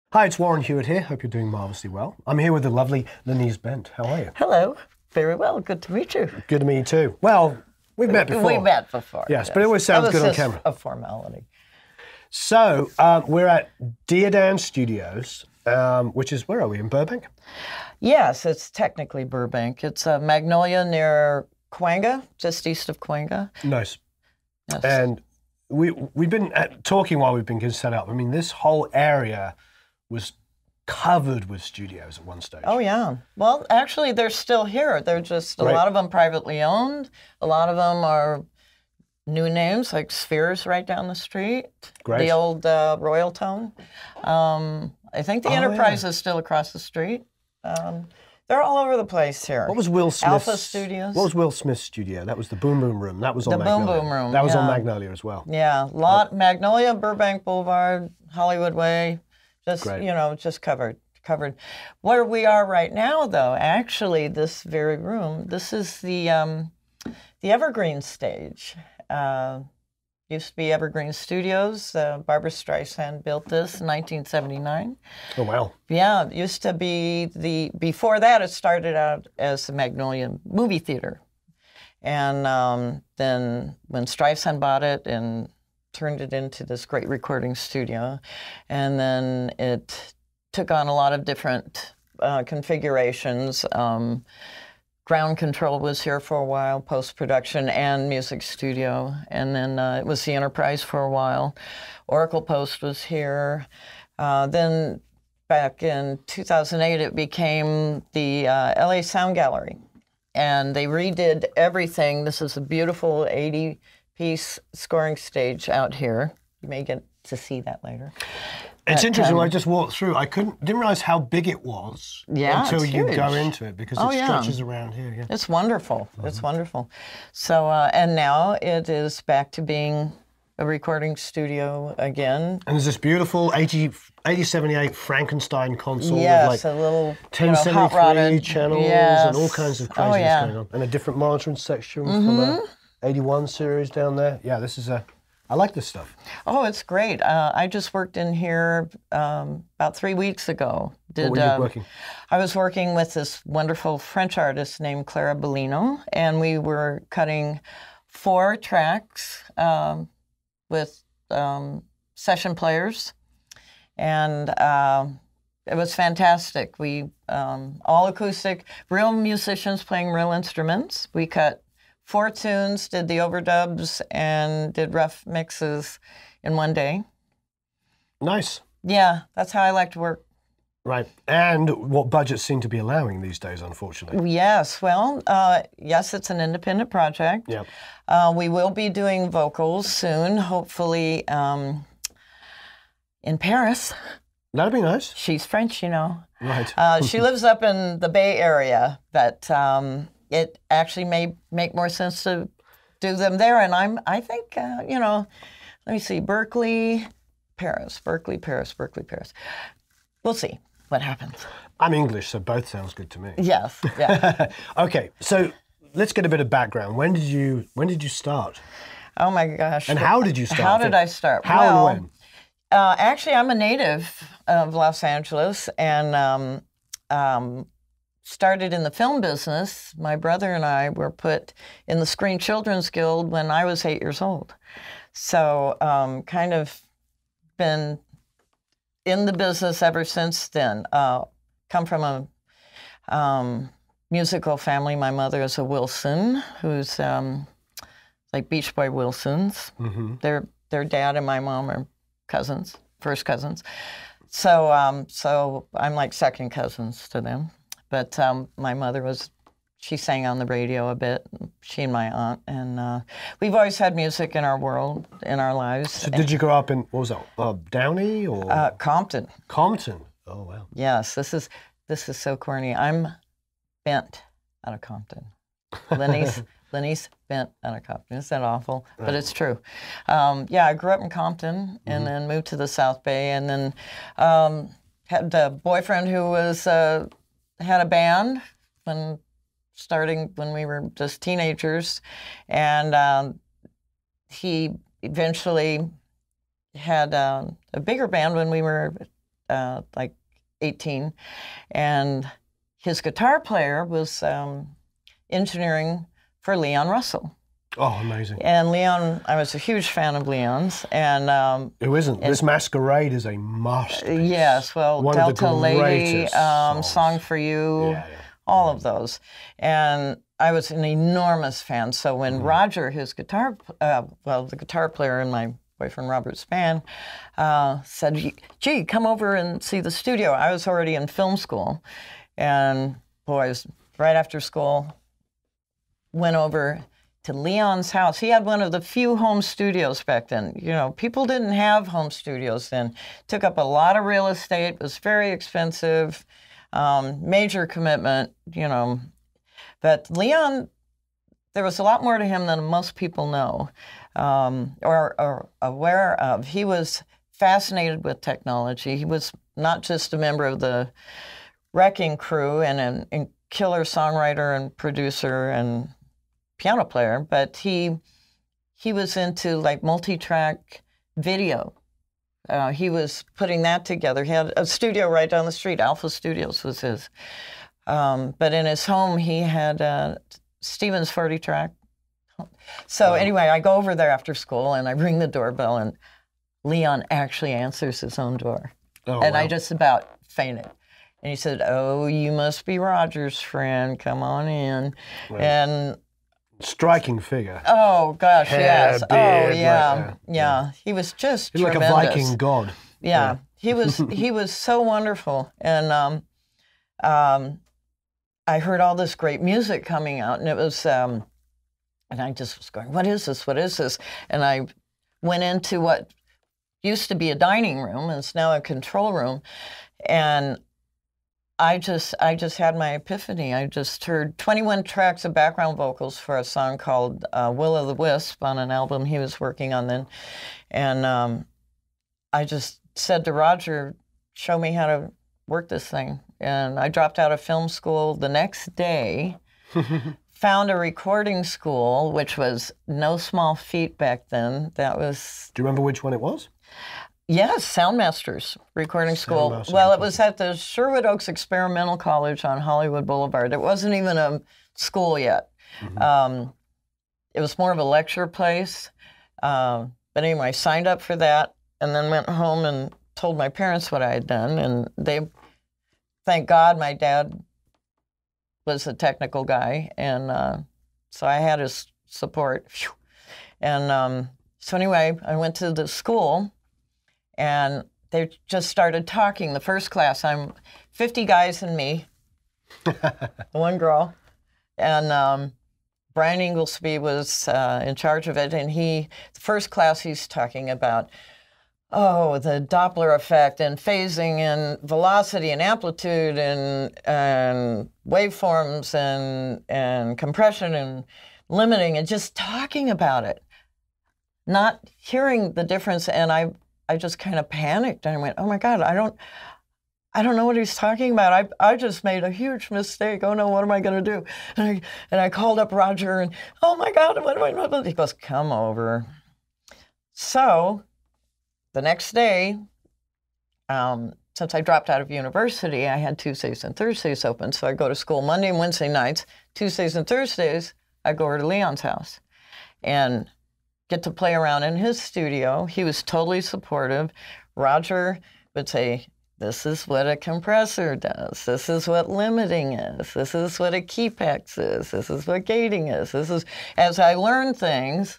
Hi, it's Warren Huart here. Hope you're doing marvelously well. I'm here with the lovely Lenise Bent. How are you? Hello. Very well. Good to meet you. Good to meet you too. Well, we've met before. We met before. Yes, but it always sounds good on camera. A formality. So, we're at Steely Dan Studios, which is, where are we, in Burbank? Yes, it's technically Burbank. It's Magnolia near Cahuenga, just east of Cahuenga. Nice. Yes. And we've been talking while we've been getting set up. I mean, this whole area was covered with studios at one stage. Oh, yeah. Well, actually, they're still here. They're just, a lot of them privately owned. A lot of them are new names, like Sphere's right down the street. Great. The old Royal Tone. I think the Enterprise is still across the street. They're all over the place here. What was Will Smith's? Alpha Studios. What was Will Smith's studio? That was the Boom Boom Room. That was on the Magnolia. Boom Boom Room. That was on Magnolia as well. Yeah, Magnolia, Burbank Boulevard, Hollywood Way. Just, you know, just covered. Where we are right now, though, actually, this very room, this is the Evergreen stage. Used to be Evergreen Studios. Barbra Streisand built this in 1979. Oh, wow. Yeah, it used to be before that, it started out as the Magnolia Movie Theater. And then when Streisand bought it and turned it into this great recording studio, and then it took on a lot of different configurations. Ground control was here for a while, post-production and music studio, and then it was the Enterprise for a while. Oracle Post was here. Then back in 2008, it became the LA Sound Gallery, and they redid everything. This is a beautiful 80-piece scoring stage out here. You may get to see that later. It's interesting. When I just walked through, didn't realize how big it was until you go into it, because it stretches around here. Yeah. It's wonderful. It's wonderful. So, and now it is back to being a recording studio again. And there's this beautiful 8078 Frankenstein console with like a little 1073 channels and all kinds of craziness going on. And a different monitoring section from a 81 series down there. Yeah, this is I like this stuff. Oh, it's great. I just worked in here about 3 weeks ago. What were you working? I was working with this wonderful French artist named Clara Bellino, and we were cutting 4 tracks with session players, and it was fantastic. We all acoustic, real musicians playing real instruments. We cut 4 tunes, did the overdubs, and did rough mixes in one day. Nice. Yeah, that's how I like to work. Right. And what budgets seem to be allowing these days, unfortunately. Yes. Well, yes, it's an independent project. Yeah. We will be doing vocals soon, hopefully in Paris. That'd be nice. She's French, you know. Right. She lives up in the Bay Area, but it actually may make more sense to do them there. And I think, you know, let me see, Berkeley, Paris, Berkeley, Paris, Berkeley, Paris. We'll see what happens. I'm English, so both sounds good to me. Yes, yeah. Okay, so let's get a bit of background. When did you start? Oh my gosh. And how did you start? How did I start? How and when? Actually, I'm a native of Los Angeles, and started in the film business. My brother and I were put in the Screen Children's Guild when I was 8 years old. So kind of been in the business ever since then. Come from a musical family. My mother is a Wilson, who's like Beach Boy Wilsons. Their dad and my mom are cousins, first cousins. So so I'm like second cousins to them. But my mother she sang on the radio a bit, she and my aunt, and we've always had music in our world, in our lives. So did you grow up in, what was that, Downey or? Compton. Compton, oh wow. Yes, this is so corny. I'm Bent out of Compton. Lenise Bent out of Compton. Isn't that awful? Right. But it's true. Yeah, I grew up in Compton and then moved to the South Bay, and then had a boyfriend who had a band starting when we were just teenagers, and he eventually had a bigger band when we were like 18, and his guitar player was engineering for Leon Russell. Oh, amazing. And Leon, I was a huge fan of Leon's. And who isn't? This Masquerade is a masterpiece. Yes, well, one Delta of the Lady, songs. Song for You, all of those. And I was an enormous fan. So when Roger, his guitar, the guitar player in my boyfriend Robert's band, said, gee, come over and see the studio. I was already in film school. And boys, right after school, went over to Leon's house. He had one of the few home studios back then. You know, people didn't have home studios then. Took up a lot of real estate, was very expensive, major commitment, you know. But Leon, there was a lot more to him than most people know or are aware of. He was fascinated with technology. He was not just a member of the Wrecking Crew and a killer songwriter and producer and piano player, but he was into like multi-track video. He was putting that together. He had a studio right down the street. Alpha Studios was his. But in his home, he had Stevens 40-track. So anyway, I go over there after school and I ring the doorbell and Leon actually answers his own door. Oh, and wow. I just about fainted. And he said, "Oh, you must be Roger's friend. Come on in." Right. And striking figure. oh gosh, Hair, yes. beard, Oh yeah, like, yeah. He was just he's like a tremendous. Viking god. Yeah, he was so wonderful. And I heard all this great music coming out, and it was and I just was going, "What is this? What is this?" And I went into what used to be a dining room, and it's now a control room, and I just had my epiphany. I just heard 21 tracks of background vocals for a song called Will o' the Wisp on an album he was working on then. And I just said to Roger, "Show me how to work this thing." And I dropped out of film school the next day, found a recording school, which was no small feat back then. That was... Do you remember which one it was? Yes, Soundmasters Recording School. Well, it was at the Sherwood Oaks Experimental College on Hollywood Boulevard. It wasn't even a school yet. It was more of a lecture place. But anyway, I signed up for that and then went home and told my parents what I had done. And they, thank God, my dad was a technical guy. And so I had his support. And so anyway, I went to the school. And they just started talking. The first class, I'm 50 guys and me, one girl. And Brian Inglesby was in charge of it. And the first class, he's talking about, the Doppler effect and phasing and velocity and amplitude and waveforms and compression and limiting and just talking about it, not hearing the difference. And I just kind of panicked and I went, "Oh my God, I don't know what he's talking about. I just made a huge mistake. Oh no, what am I going to do?" And I called up Roger and, "Oh my God, what am I going to do?" He goes, "Come over." So the next day, since I dropped out of university, I had Tuesdays and Thursdays open. So I go to school Monday and Wednesday nights. Tuesdays and Thursdays, I go over to Leon's house and get to play around in his studio. He was totally supportive. Roger would say, "This is what a compressor does. This is what limiting is. This is what a keypex is. This is what gating is. This is..." As I learned things,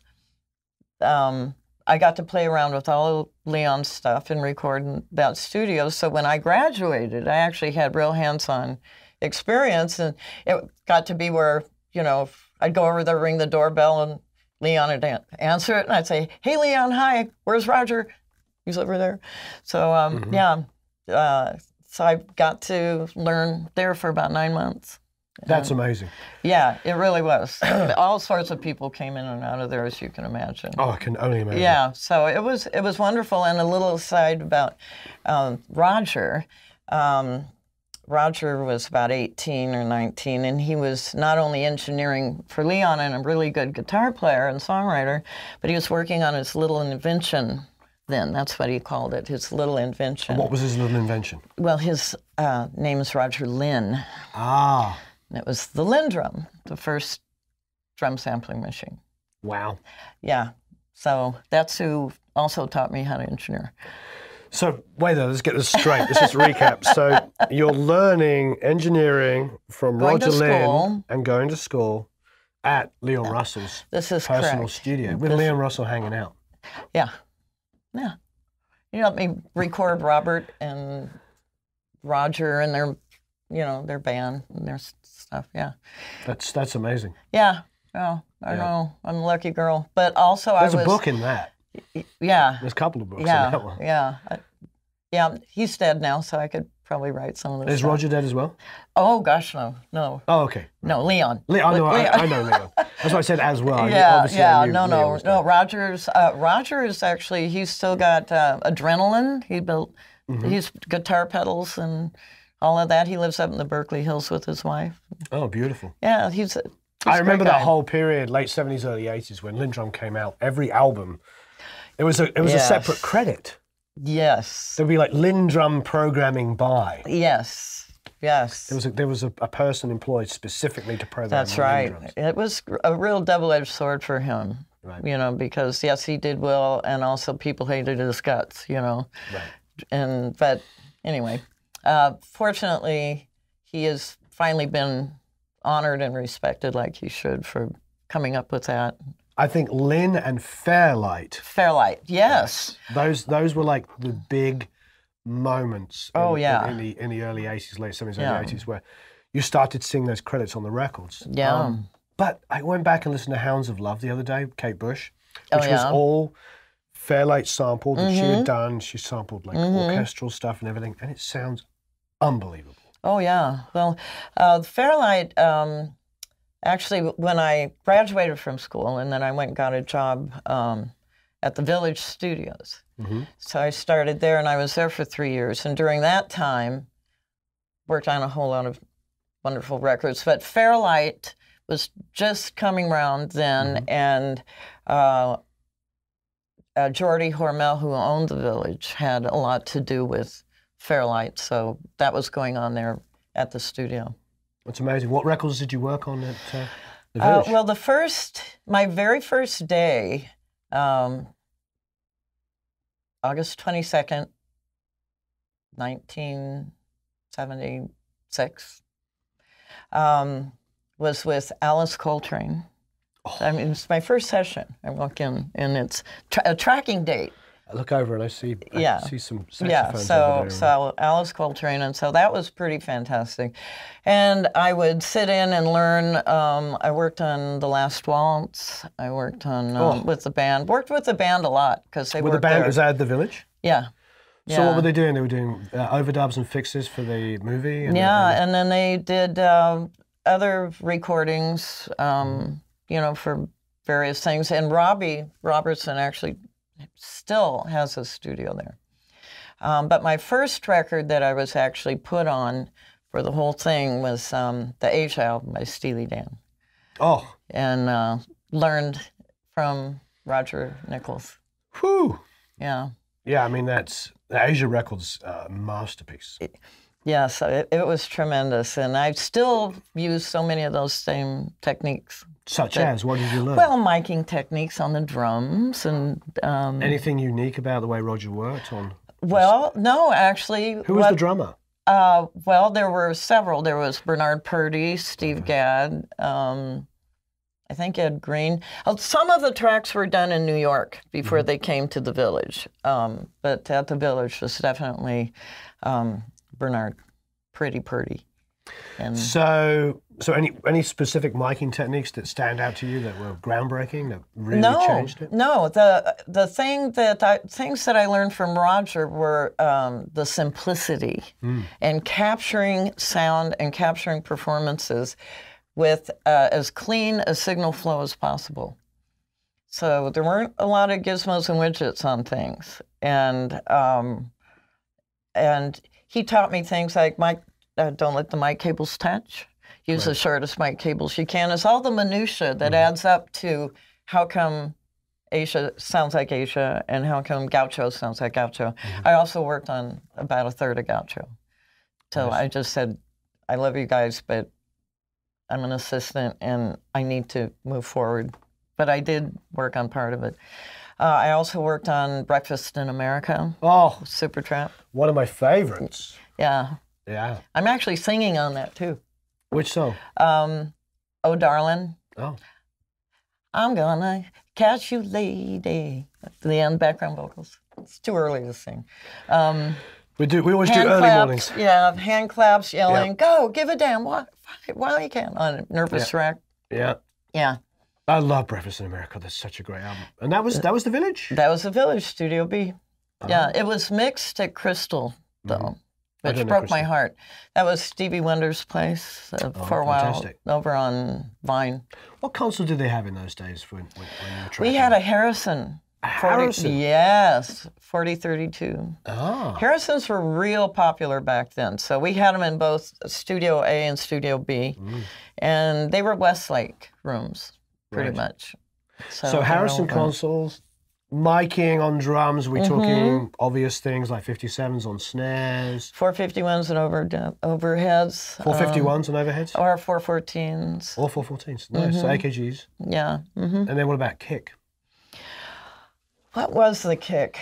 I got to play around with all of Leon's stuff and record in that studio. So when I graduated, I actually had real hands-on experience. And it got to be where, you know, I'd go over there, ring the doorbell, and Leon would answer it, and I'd say, "Hey, Leon, hi, where's Roger?" He's over there. So, so I got to learn there for about 9 months. That's amazing. Yeah, it really was. All sorts of people came in and out of there, as you can imagine. Oh, I can only imagine. Yeah, so it was wonderful. And a little aside about Roger. Roger was about 18 or 19, and he was not only engineering for Leon and a really good guitar player and songwriter, but he was working on his little invention then. That's what he called it, his little invention. And what was his little invention? Well, his name is Roger Lynn. Ah. And it was the Lynn drum, the first drum sampling machine. Wow. Yeah. So that's who also taught me how to engineer. So, wait there, let's get this straight. Let's just recap. So, you're learning engineering from Roger Lynn and going to school at Leon Russell's personal studio with Leon Russell hanging out. Yeah. Yeah. You helped me record Robert and Roger and their, their band and their stuff. Yeah. That's amazing. Yeah. Oh, I know. I'm a lucky girl. But also There's a book in that. Yeah. There's a couple of books in that one. Yeah, he's dead now, so I could probably write some of this. Is Roger dead as well? Oh, gosh, no. Oh, okay. No, Leon. I know Leon. That's why I said as well. No. Roger is actually, he's still got Adrenaline. He built, he's guitar pedals and all of that. He lives up in the Berkeley Hills with his wife. Oh, beautiful. Yeah, I remember that whole period, late 70s, early 80s, when Lindrum came out. Every album, it was a separate credit. Yes. There'd be like Lindrum programming by. Yes. There was a person employed specifically to program. That's right. It was a real double-edged sword for him. Right. Because yes, he did well, and also people hated his guts. Right. But anyway, fortunately, he has finally been honored and respected like he should for coming up with that. I think Lynn and Fairlight. Fairlight, yes. Those were like the big moments in the early 80s, late 70s, early 80s, where you started seeing those credits on the records. Yeah. But I went back and listened to Hounds of Love the other day, Kate Bush, which was all Fairlight sampled that she had done. She sampled like orchestral stuff and everything, and it sounds unbelievable. Oh, yeah. Well, Fairlight... Actually, when I graduated from school and then I went and got a job at the Village Studios. So I started there and I was there for 3 years. And during that time, worked on a whole lot of wonderful records. But Fairlight was just coming around then. And Geordie Hormel, who owned the Village, had a lot to do with Fairlight. So that was going on there at the studio. That's amazing. What records did you work on at the Village? Well, my very first day, August 22nd, 1976, was with Alice Coltrane. I mean, it's my first session. I walk in, and it's a tracking date. I look over and I see some saxophones over there. So Alice Coltrane, and so that was pretty fantastic. And I would sit in and learn. I worked on The Last Waltz. I worked on with the band. Worked with the band a lot because they with the band. Was that at the Village? Yeah. So what were they doing? They were doing overdubs and fixes for the movie. And then they did other recordings. For various things. And Robbie Robertson actually still has a studio there. But my first record that I was actually put on for the whole thing was the Asia album by Steely Dan. Oh. And learned from Roger Nichols. Whew. Yeah. Yeah, I mean, the Asia record's a masterpiece. Yes, it was tremendous. And I still use so many of those same techniques. Such as? What did you learn? Well, miking techniques on the drums and... anything unique about the way Roger worked on? Well, no, actually... Who was the drummer? Well, there were several. There was Bernard Purdy, Steve Gadd, I think Ed Green. Some of the tracks were done in New York before they came to the Village. But at the Village was definitely Bernard Purdy. And So any specific miking techniques that stand out to you that were groundbreaking, that really changed it? No. The things that I learned from Roger were the simplicity and capturing sound and capturing performances with as clean a signal flow as possible. So there weren't a lot of gizmos and widgets on things, and he taught me things like don't let the mic cables touch. Use the shortest mic cables you can. It's all the minutia that adds up to how come Asia sounds like Asia, and how come Gaucho sounds like Gaucho. I also worked on about a third of Gaucho. So I just said, I love you guys, but I'm an assistant and I need to move forward. But I did work on part of it. I also worked on Breakfast in America. Oh, Supertramp. One of my favorites. Yeah. Yeah. I'm actually singing on that too. Which song? Oh, Darling. Oh. I'm gonna catch you, lady. The end background vocals. It's too early to sing. We always do early mornings. Yeah, hand claps, yelling, go, give a damn, while you can, on Nervous Wreck. Yeah. Yeah. I love Breakfast in America. That's such a great album. And that was The Village? That was The Village, Studio B. Yeah, it was mixed at Crystal, though, which broke my heart. That was Stevie Wonder's place for a while over on Vine. What console did they have in those days when you were tracking? We had a Harrison. Yes, 4032. Oh. Harrisons were real popular back then. So we had them in both Studio A and Studio B. And they were Westlake rooms, pretty much. So Harrison consoles, miking on drums, we're talking obvious things like 57s on snares. 451s and overheads. 451s and overheads? Or 414s. Or 414s, nice. So AKGs. Yeah. And then what about kick? What was the kick?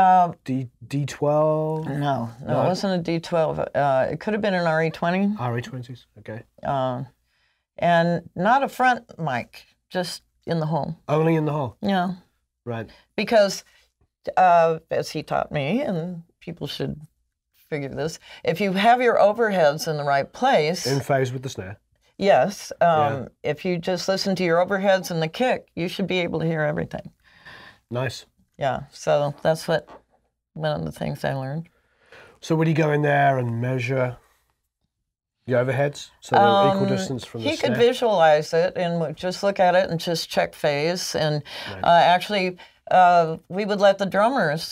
D12? No, it wasn't a D12. It could have been an RE20. RE20s, okay. And not a front mic, just in the hole. Only in the hole? Yeah. Right. Because, as he taught me, and people should figure this, if you have your overheads in the right place... In phase with the snare. Yes. If you just listen to your overheads and the kick, you should be able to hear everything. Nice. Yeah, so that's one of the things I learned. So would he go in there and measure the overheads so they're equal distance from the snare? He could visualize it and would just look at it and just check phase. And actually, we would let the drummers,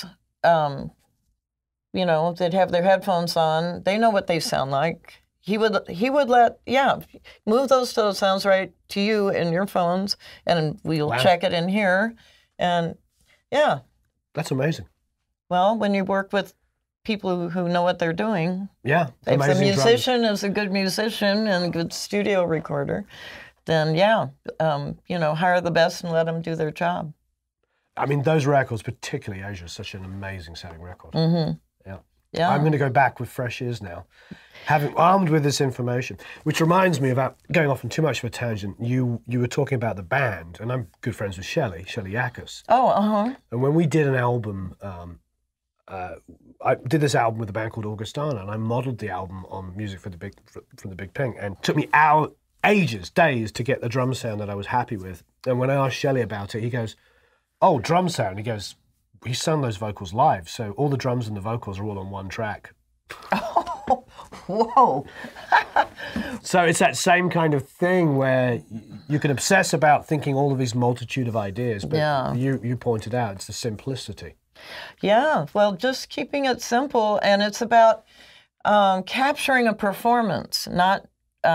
they'd have their headphones on. They know what they sound like. He would move those so it sounds right to you in your phones, and we'll check it in here. And yeah. That's amazing. Well, when you work with people who know what they're doing, if the musician is a good musician and a good studio recorder, then hire the best and let them do their job. I mean, those records, particularly Asia, is such an amazing sounding record. Yeah. I'm going to go back with fresh ears now, armed with this information, which reminds me about going off on too much of a tangent. You were talking about the band, and I'm good friends with Shelley Yakos. Oh, And when we did an album, I did this album with a band called Augustana, and I modeled the album on music from the Big Ping, and it took me days to get the drum sound that I was happy with. And when I asked Shelley about it, he goes, "Oh, drum sound." He goes, "We sung those vocals live, so all the drums and the vocals are all on one track." Oh, whoa. So it's that same kind of thing where you can obsess about thinking all of these multitude of ideas, but you pointed out it's the simplicity. Yeah, well, just keeping it simple, and it's about capturing a performance, not,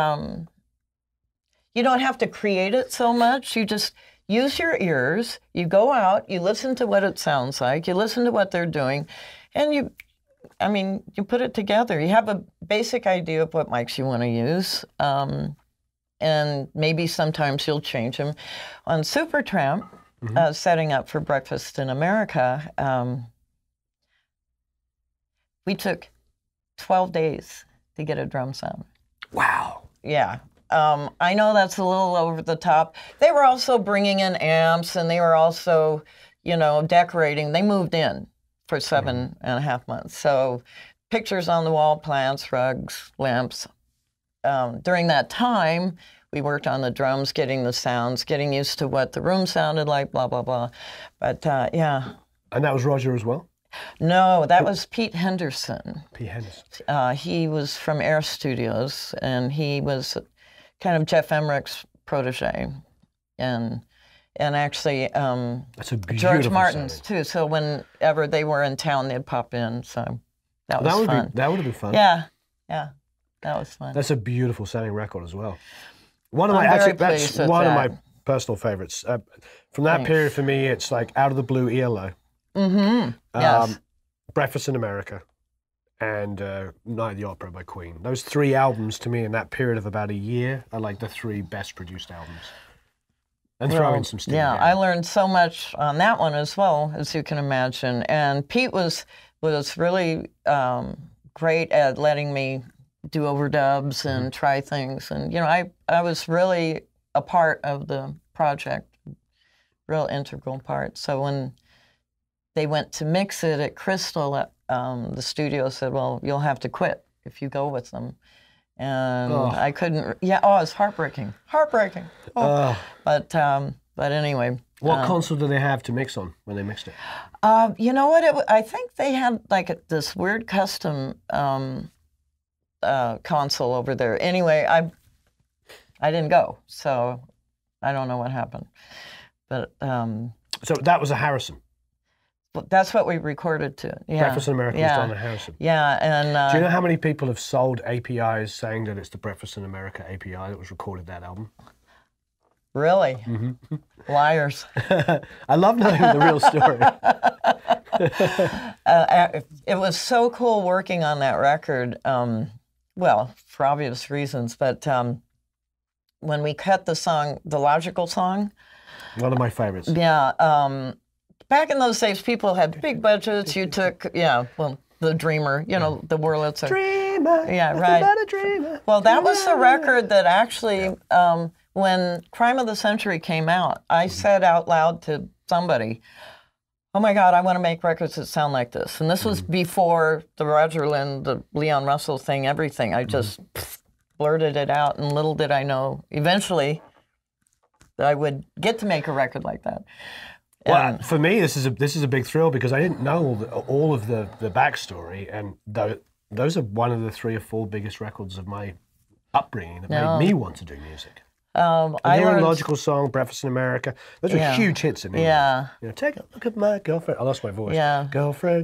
you don't have to create it so much, you just use your ears, you go out, you listen to what it sounds like, you listen to what they're doing, and you put it together. You have a basic idea of what mics you want to use, and maybe sometimes you'll change them. On Supertramp, setting up for Breakfast in America, we took 12 days to get a drum sound. Wow. Yeah. I know that's a little over the top. They were also bringing in amps, and they were also, decorating. They moved in for 7.5 months. So pictures on the wall, plants, rugs, lamps. During that time, we worked on the drums, getting the sounds, getting used to what the room sounded like, blah, blah, blah. But, yeah. And that was Roger as well? No, that was Pete Henderson. Pete Henderson. He was from Air Studios, and he was kind of Jeff Emmerich's protege. And actually, that's a George Martin's too. So whenever they were in town, they'd pop in. So that was fun. That would have been fun. Yeah, that was fun. That's a beautiful sounding record as well. I'm very pleased with that. personal favorites. From that period, for me, it's like Out of the Blue, ELO. Yes. Breakfast in America, and Night at the Opera by Queen. Those 3 albums, to me, in that period of about a year, are like the 3 best produced albums. And throw in some Steely Dan. I learned so much on that one as well, as you can imagine. And Pete was really great at letting me do overdubs and try things. And, you know, I was really a part of the project, real integral part. So when they went to mix it at Crystal, the studio said, well, you'll have to quit if you go with them. And I couldn't, it was heartbreaking. Heartbreaking. But anyway. What console do they have to mix on when they mixed it? You know what, I think they had like this weird custom console over there. Anyway, I didn't go, so I don't know what happened. But so that was a Harrison. That's what we recorded to. Yeah. Breakfast in America was done at Harrison. Yeah, and do you know how many people have sold APIs saying that it's the Breakfast in America API that was recorded that album? Really? Liars. I love knowing the real story. It was so cool working on that record. Well, for obvious reasons, but when we cut the song, the Logical song. One of my favorites. Yeah. Back in those days, people had big budgets. You took, the Dreamer, the Wurlitzer. Dreamer. Yeah, right. About a dreamer. Well, that was the record that actually, when Crime of the Century came out, I said out loud to somebody, oh my God, I want to make records that sound like this. And this was before the Roger Lynn, the Leon Russell thing, everything. I just blurted it out, and little did I know eventually that I would get to make a record like that. Well, for me, this is a big thrill because I didn't know all of the backstory, and those are one of the 3 or 4 biggest records of my upbringing that made me want to do music. I learned Logical Song, Breakfast in America. Those are huge hits in England. Yeah. You know, take a look at my girlfriend. I lost my voice. Yeah. Girlfriend.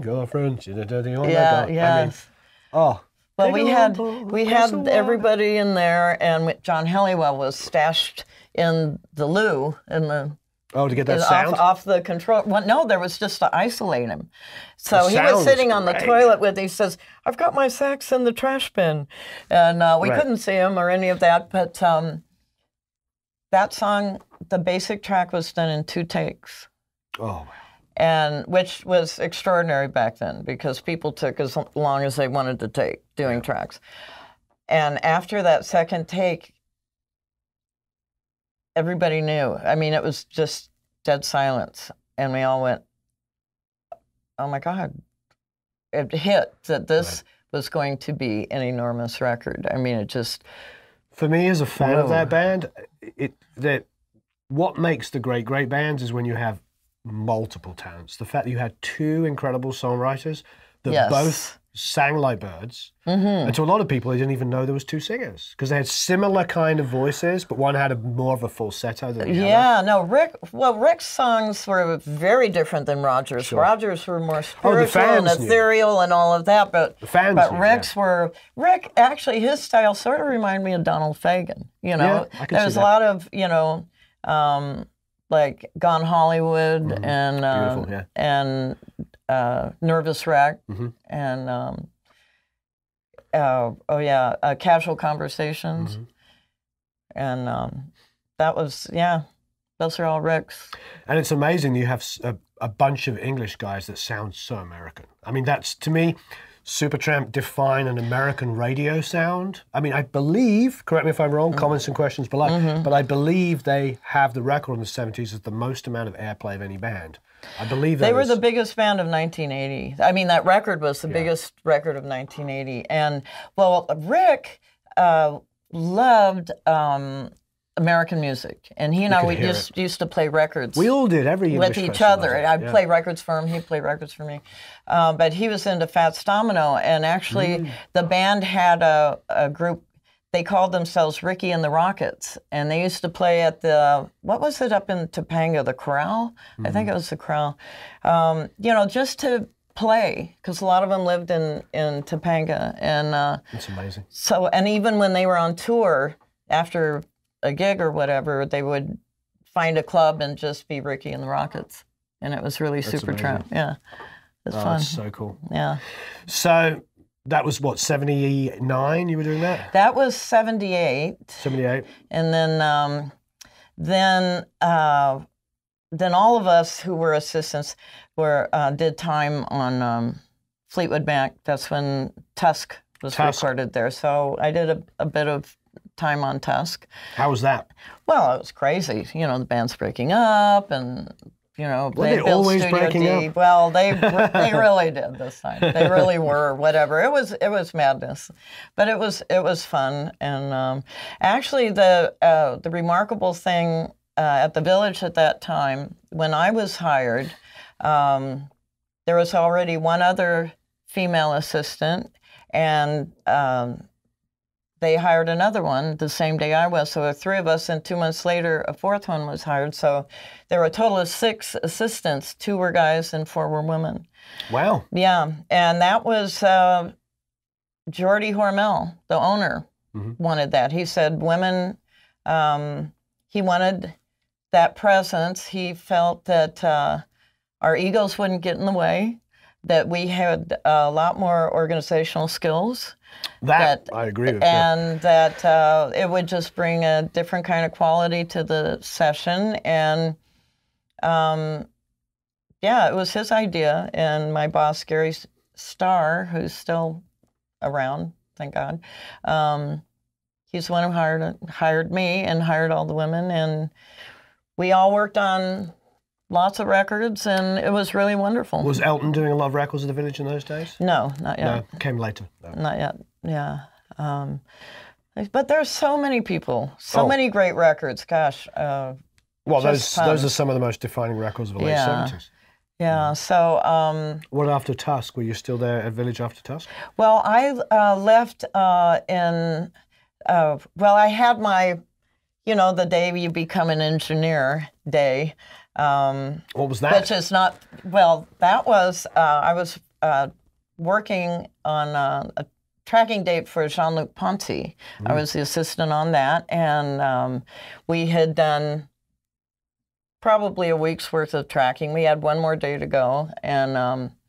Yeah. But we had everybody in there, and John Helliwell was stashed in the loo in the. Oh, to get that sound? Off the control. Well, no, there was just to isolate him. So he was sitting on the toilet he says, I've got my sax in the trash bin. And we couldn't see him or any of that. But that song, the basic track was done in 2 takes. Oh, wow. And which was extraordinary back then because people took as long as they wanted to take doing tracks. And after that second take, everybody knew. I mean, it was just dead silence. And we all went, oh my God. It hit that this was going to be an enormous record. I mean, it just... For me, as a fan of that band, what makes the great bands is when you have multiple talents. The fact that you had 2 incredible songwriters that both sang like birds. And to a lot of people, they didn't even know there was 2 singers because they had similar kind of voices, but one had more of a falsetto than the other. No, Rick's songs were very different than Roger's. Sure. Roger's were more spiritual and ethereal and all of that, but Rick's were, Rick, actually, his style sort of reminded me of Donald Fagen, there was a lot of, like Gone Hollywood and Nervous Wreck and Casual Conversations, and that was those are all Rick's. And it's amazing you have a bunch of English guys that sound so American. I mean, that's, to me, Supertramp define an American radio sound. I mean, I believe, correct me if I'm wrong, comments and questions below, but I believe they have the record in the 70s as the most amount of airplay of any band. I believe they were the biggest band of 1980. I mean, that record was the biggest record of 1980. And, well, Rick loved American music. And he and I used to play records. We all did, every English with each other. I'd play records for him, he'd play records for me. But he was into Fats Domino. And actually, the band had a group. They called themselves Ricky and the Rockets, and they used to play at the, what was it up in Topanga, the Corral? I think it was the Corral. Just to play, because a lot of them lived in Topanga. And that's amazing. So, and even when they were on tour, after a gig or whatever, they would find a club and just be Ricky and the Rockets. And it was really Supertramp. Yeah. It was fun. That's so cool. Yeah. So that was what, 79 you were doing that? That was 78. 78. And then all of us who were assistants did time on Fleetwood Mac. That's when Tusk was recorded there. So I did a bit of time on Tusk. How was that? Well, it was crazy. You know, the band's breaking up, and you know, they always breaking up? Well, they really did this time. They really were. Whatever. It was madness, but it was fun. And actually, the remarkable thing at the Village at that time, when I was hired, there was already one other female assistant, and they hired another one the same day I was. So there were 3 of us, and 2 months later, a 4th one was hired. So there were a total of 6 assistants. 2 were guys and 4 were women. Wow. Yeah, and that was Geordie Hormel, the owner, wanted that. He said women, he wanted that presence. He felt that our egos wouldn't get in the way, that we had a lot more organizational skills. That I agree with. And that it would just bring a different kind of quality to the session. And yeah, it was his idea. And my boss, Gary Starr, who's still around, thank God, he's the one who hired me and hired all the women. And we all worked on lots of records, and it was really wonderful. Was Elton doing a lot of records at the Village in those days? No, not yet. No, came later. No. Not yet, yeah. But there's so many people, so many great records, gosh. Well, those are some of the most defining records of the late 70s. Yeah, so... what after Tusk? Were you still there at Village after Tusk? Well, I left in... well, I had my, the day you become an engineer day. What was that? Which is not, well, that was, I was working on a tracking date for Jean-Luc Ponty. I was the assistant on that, and we had done probably a week's worth of tracking. We had 1 more day to go, and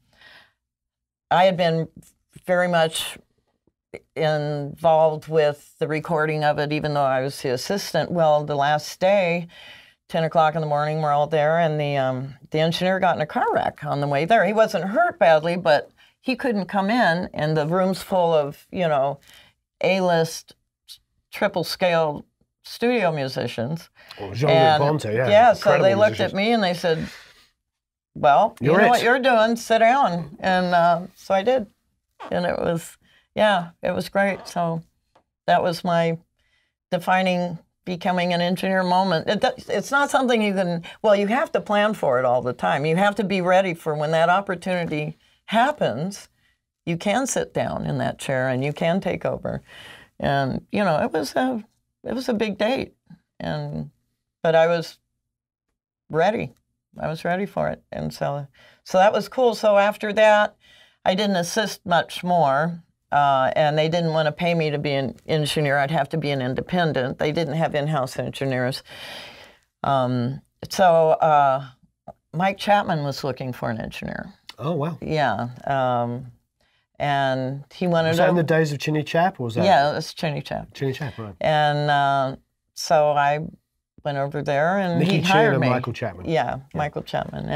I had been very much involved with the recording of it, even though I was the assistant. Well, the last day, 10 o'clock in the morning, we're all there, and the engineer got in a car wreck on the way there. He wasn't hurt badly, but he couldn't come in, and the room's full of, A-list, triple-scale studio musicians. Well, Jean-Luc Ponty, yeah. Yeah, so they looked at me and they said, well, you know what you're doing, sit down. And so I did. And it was, it was great. So that was my defining becoming an engineer moment. It's not something you can, you have to plan for it all the time. You have to be ready for when that opportunity happens, you can sit down in that chair and you can take over. And, it was a big date. But I was ready. I was ready for it. And so that was cool. So after that, I didn't assist much more. And they didn't want to pay me to be an engineer. I'd have to be an independent. They didn't have in-house engineers. So Mike Chapman was looking for an engineer. Oh, wow. Yeah. And he wanted to... Was that in the days of Chinny Chap, or was that... Yeah, it was Chinny Chap. Chinny Chap, right. And so I went over there, and Nicky he hired Chin me. and Michael Chapman. Yeah, Michael Chapman.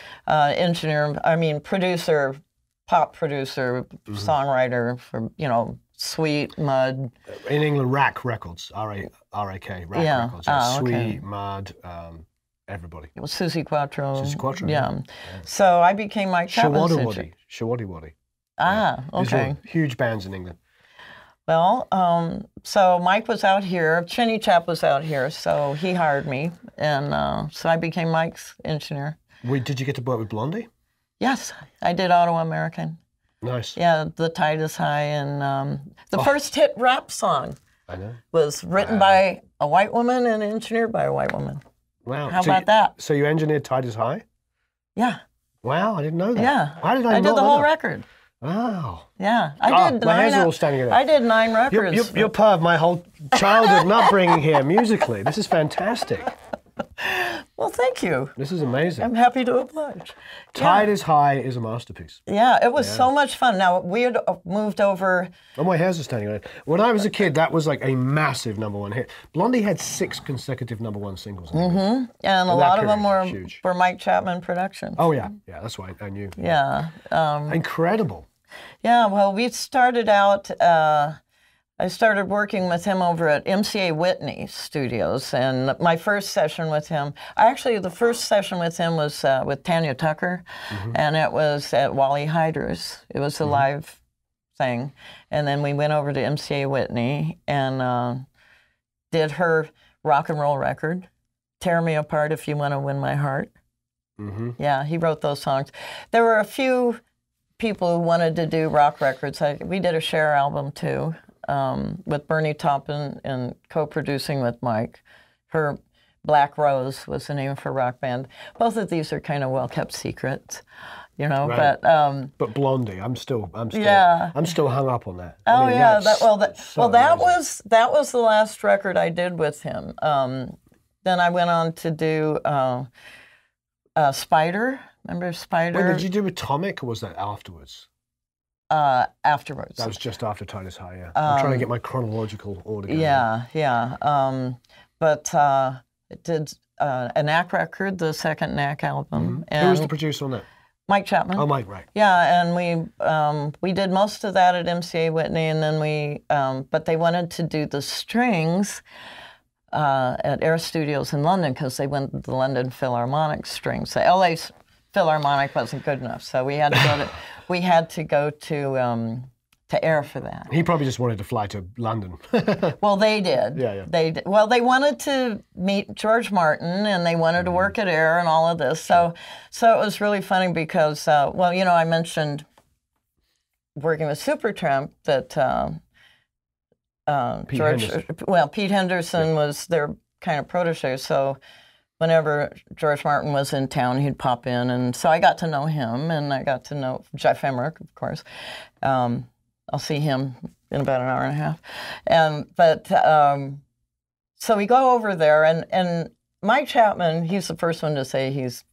And producer, pop producer, songwriter for, Sweet, Mud. In England, Rack Records, R-A-K, Rack Records. Sweet, Mud, everybody. It was Susie Quattro. Susie Quattro, yeah. So I became Mike Chapman's engineer. Shawaddy. Ah, okay. These were huge bands in England. Well, so Mike was out here. Chinny Chap was out here, so he hired me. And so I became Mike's engineer. Did you get to work with Blondie? Yes, I did AutoAmerican. Nice. Yeah, The Tide is High. And the first hit rap song was written by a white woman and engineered by a white woman. Wow. How about that? So you engineered Tide is High? Yeah. Wow, I didn't know that. Yeah. Why did I did the whole record. Wow. Yeah. I did my hairs are all standing up. I did 9 records. You're part of my whole childhood upbringing here musically. This is fantastic. Well, thank you. This is amazing. I'm happy to oblige. Tide is High is a masterpiece. Yeah, it was so much fun. Now, we had moved over. Oh, my hairs are standing on it. When I was a kid, that was like a massive #1 hit. Blondie had 6 consecutive #1 singles. And a lot of them were Mike Chapman production. Oh, yeah. Yeah, that's why I knew. Yeah. Incredible. Yeah, well, we started out, I started working with him over at MCA Whitney Studios, and my first session with him, the first session with him was with Tanya Tucker, and it was at Wally Hyder's. It was a live thing, and then we went over to MCA Whitney and did her rock and roll record, Tear Me Apart If You Want to Win My Heart. Yeah, he wrote those songs. There were a few people who wanted to do rock records. We did a Cher album, too. With Bernie Taupin and co-producing with Mike. Her Black Rose was the name of her rock band. Both of these are kind of well-kept secrets, you know. Right. But Blondie, I'm still hung up on that. Oh, I mean, yeah. That was the last record I did with him. Then I went on to do Spider. Remember Spider? Wait, did you do Atomic, or was that afterwards? Afterwards. That was just after Tide is High, yeah. I'm trying to get my chronological order going. Yeah. But it did a Knack record, the second Knack album. Who was the producer on that? Mike Chapman. Oh, Mike, right. Yeah, and we did most of that at MCA Whitney, and then but they wanted to do the strings at Air Studios in London because they went the London Philharmonic strings. The LA Philharmonic wasn't good enough, so we had to go to Air for that. He probably just wanted to fly to London. Well, they did. Yeah. They did. Well, they wanted to meet George Martin, and they wanted to work at Air and all of this. So it was really funny because, I mentioned working with Supertramp that Pete Henderson was their kind of protege. So whenever George Martin was in town, he'd pop in, and so I got to know him, and I got to know Jeff Emmerich, of course. I'll see him in about an hour and a half. So we go over there, and Mike Chapman, he's the first one to say he's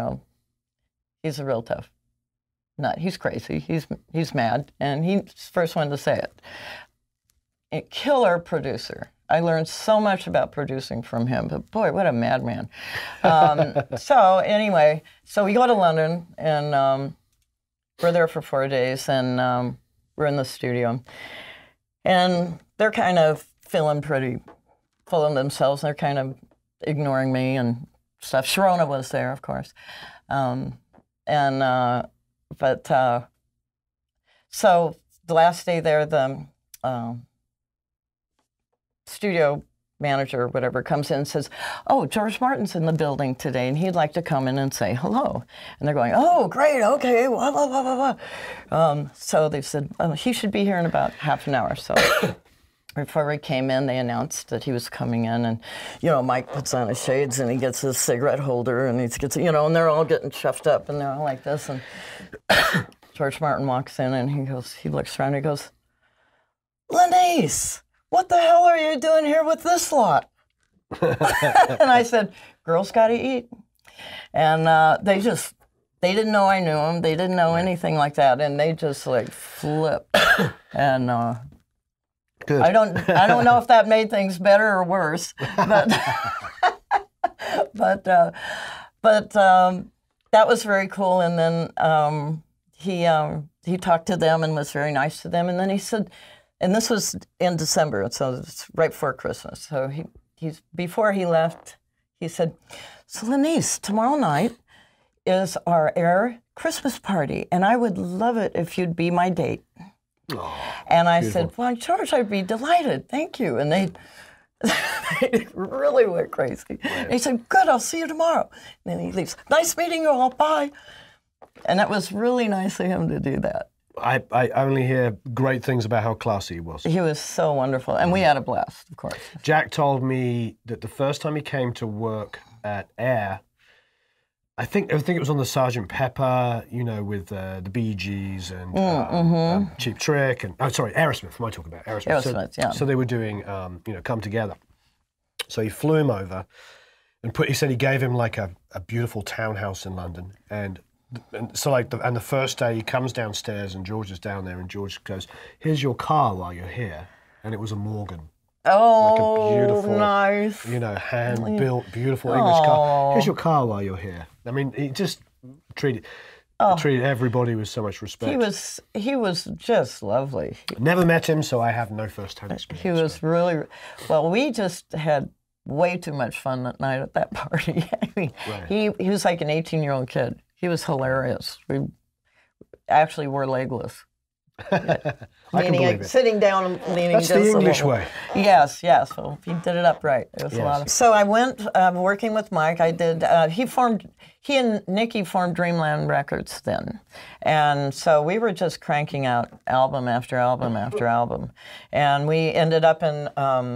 a real tough nut. He's crazy. He's mad, and he's the first one to say it. A killer producer. I learned so much about producing from him, but boy, what a madman. So anyway, so we go to London, and we're there for 4 days, and we're in the studio. And they're kind of feeling pretty full of themselves. They're kind of ignoring me and stuff. Sharona was there, of course. So the last day there, the studio manager or whatever comes in and says, "Oh, George Martin's in the building today, and he'd like to come in and say hello." And they're going, "Oh, great, okay, blah, blah, blah, blah, blah." So they said, he should be here in about half an hour. So before we came in, they announced that he was coming in, and, Mike puts on his shades, and he gets his cigarette holder, and he gets, and they're all getting chuffed up, and they're all like this, and George Martin walks in, and he looks around, and he goes, "Lenise, what the hell are you doing here with this lot?" And I said, "Girls got to eat." And they didn't know I knew him. They didn't know anything like that, and they just like flipped. And good. I don't know if that made things better or worse, but that was very cool. And then he talked to them and was very nice to them, and then he said. And this was in December, so it's right before Christmas. So before he left, he said, "So Lenise, tomorrow night is our Air Christmas party, and I would love it if you'd be my date." Oh, and I beautiful. said, "Well, George, I'd be delighted. Thank you." And they really went crazy. Right. And he said, "Good, I'll see you tomorrow." And then he leaves. "Nice meeting you all. Bye." And that was really nice of him to do that. I only hear great things about how classy he was. He was so wonderful, and we had a blast, of course. Jack told me that the first time he came to work at Air, I think it was on the Sgt. Pepper, with the Bee Gees and Cheap Trick, and Aerosmith. What am I talking about? Aerosmith. Yeah. So they were doing, Come Together. So he flew him over, And he said he gave him like a beautiful townhouse in London. And so like, the first day he comes downstairs and George is down there and George goes, "Here's your car while you're here." And it was a Morgan. Oh, like a beautiful, nice. You know, hand-built, beautiful English car. "Here's your car while you're here." I mean, he just treated everybody with so much respect. He was just lovely. Never met him, so I have no first-hand experience. He was really, well, we just had way too much fun that night at that party. I mean, right. He was like an 18-year-old kid. He was hilarious. We actually were legless. Sitting down and leaning. That's the English way. Yes. Well, he did it upright. It was a lot of. So I went working with Mike. I did. He and Nicky formed Dreamland Records then, and so we were just cranking out album after album after album, and we ended up in.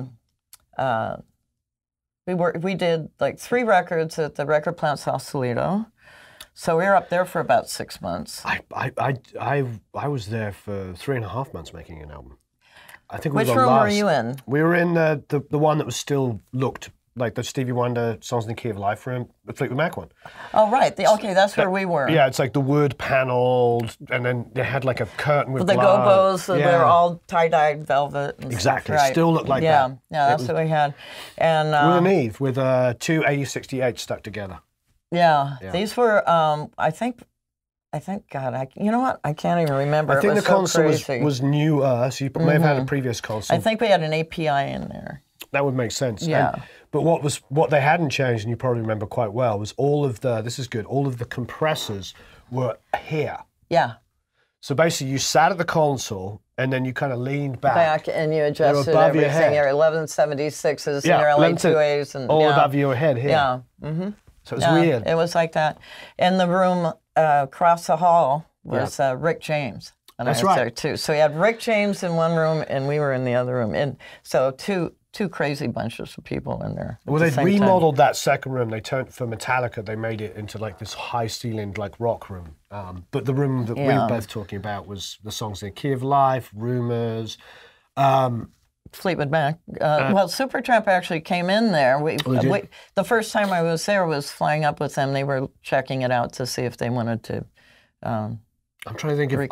We did like 3 records at the record plant Sausalito. So we were up there for about 6 months. I was there for 3.5 months making an album. I think we Which room were you in? We were in the one that was still looked like the Stevie Wonder Songs in the Key of Life room, the Fleetwood Mac one. Oh, right. Okay, that's where we were. Yeah, it's like the wood paneled, and then they had like a curtain with the glass. gobos, they were all tie-dyed velvet. And exactly, stuff, right. Still looked like that. Yeah, that's what we had. And with an Eve, with 2 8068 stuck together. Yeah, these were, I think, God, you know what? I can't even remember. I think the console was newer, so you may have had a previous console. I think we had an API in there. That would make sense. Yeah. But what they hadn't changed, and you probably remember quite well, was all of the compressors were here. Yeah. So basically you sat at the console and then you kind of leaned back. And you adjusted everything. Your 1176s and your LA2As. And, all above your head here. Yeah. Mm-hmm. So it was weird. It was like that. In the room across the hall was Rick James. And That's I was right. there too. So we had Rick James in one room and we were in the other room. And so two crazy bunches of people in there. Well, they remodeled that second room. They turned, for Metallica, they made it into like this high-ceilinged like rock room. But the room that we were both talking about was the Songs in the Key of Life, Rumors. Fleetwood Mac. Well, Supertramp actually came in there. The first time I was there was flying up with them. They were checking it out to see if they wanted to. I'm trying to think of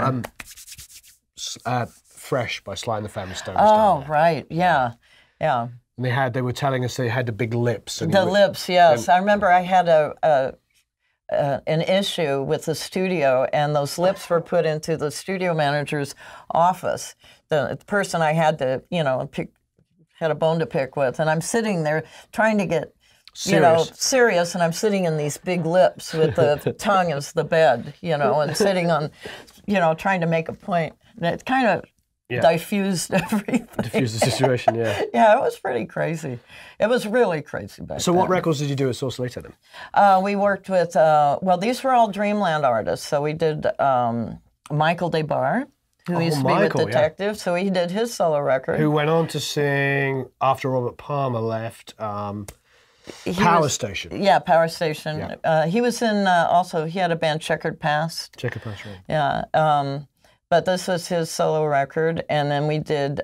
Fresh by Sly and the Family Stone. Oh, right, yeah. And they were telling us they had the big lips. And lips, yes. I remember I had an issue with the studio, and those lips were put into the studio manager's office. The person I had to, had a bone to pick with, and I'm sitting there trying to get, serious, and I'm sitting in these big lips with the tongue as the bed, and sitting on, trying to make a point. And it kind of diffused everything. Diffused the situation, yeah. Yeah, it was pretty crazy. It was really crazy back then. What records did you do at Sausalito then? We worked with, these were all Dreamland artists. So we did Michael DeBar, who used to be with Detective. So he did his solo record. Who went on to sing, after Robert Palmer left, Power Station. Yeah, Power Station. Yeah. He was in, also, he had a band, Checkered Past. Checkered Past, right. Yeah. But this was his solo record, and then we did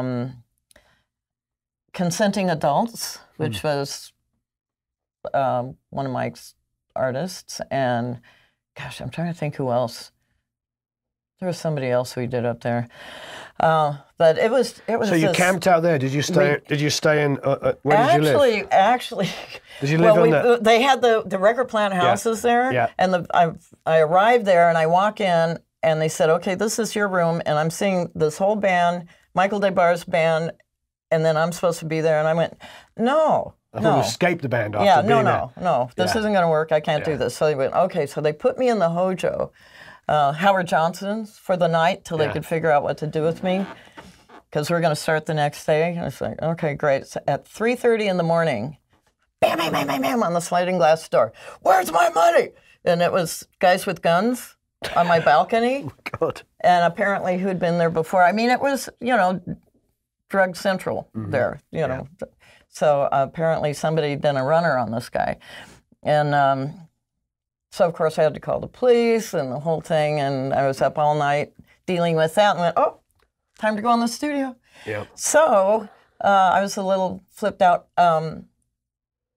Consenting Adults, which was one of Mike's artists, and gosh, I'm trying to think who else. There was somebody else we did up there, but it was. So you camped out there? Did you stay? Did you stay in? Where did you live? Actually, did you live on the? They had the record plant houses there, and I arrived there, and I walk in. And they said, okay, this is your room, and I'm seeing this whole band, Michael DeBar's band, and then I'm supposed to be there. And I went, no. I thought you escaped the band after being there. No. This isn't going to work. I can't do this. So they went, okay. So they put me in the Hojo, Howard Johnson's, for the night till they could figure out what to do with me, because we're going to start the next day. And I was like, okay, great. So at 3:30 in the morning, bam, bam, bam, bam, bam, on the sliding glass door. Where's my money? And it was guys with guns on my balcony. Oh, God. And apparently who'd been there before. I mean, it was, drug central there, know. So apparently somebody had done a runner on this guy. And so, of course, I had to call the police and the whole thing. And I was up all night dealing with that and went, oh, time to go in the studio. Yeah. So I was a little flipped out.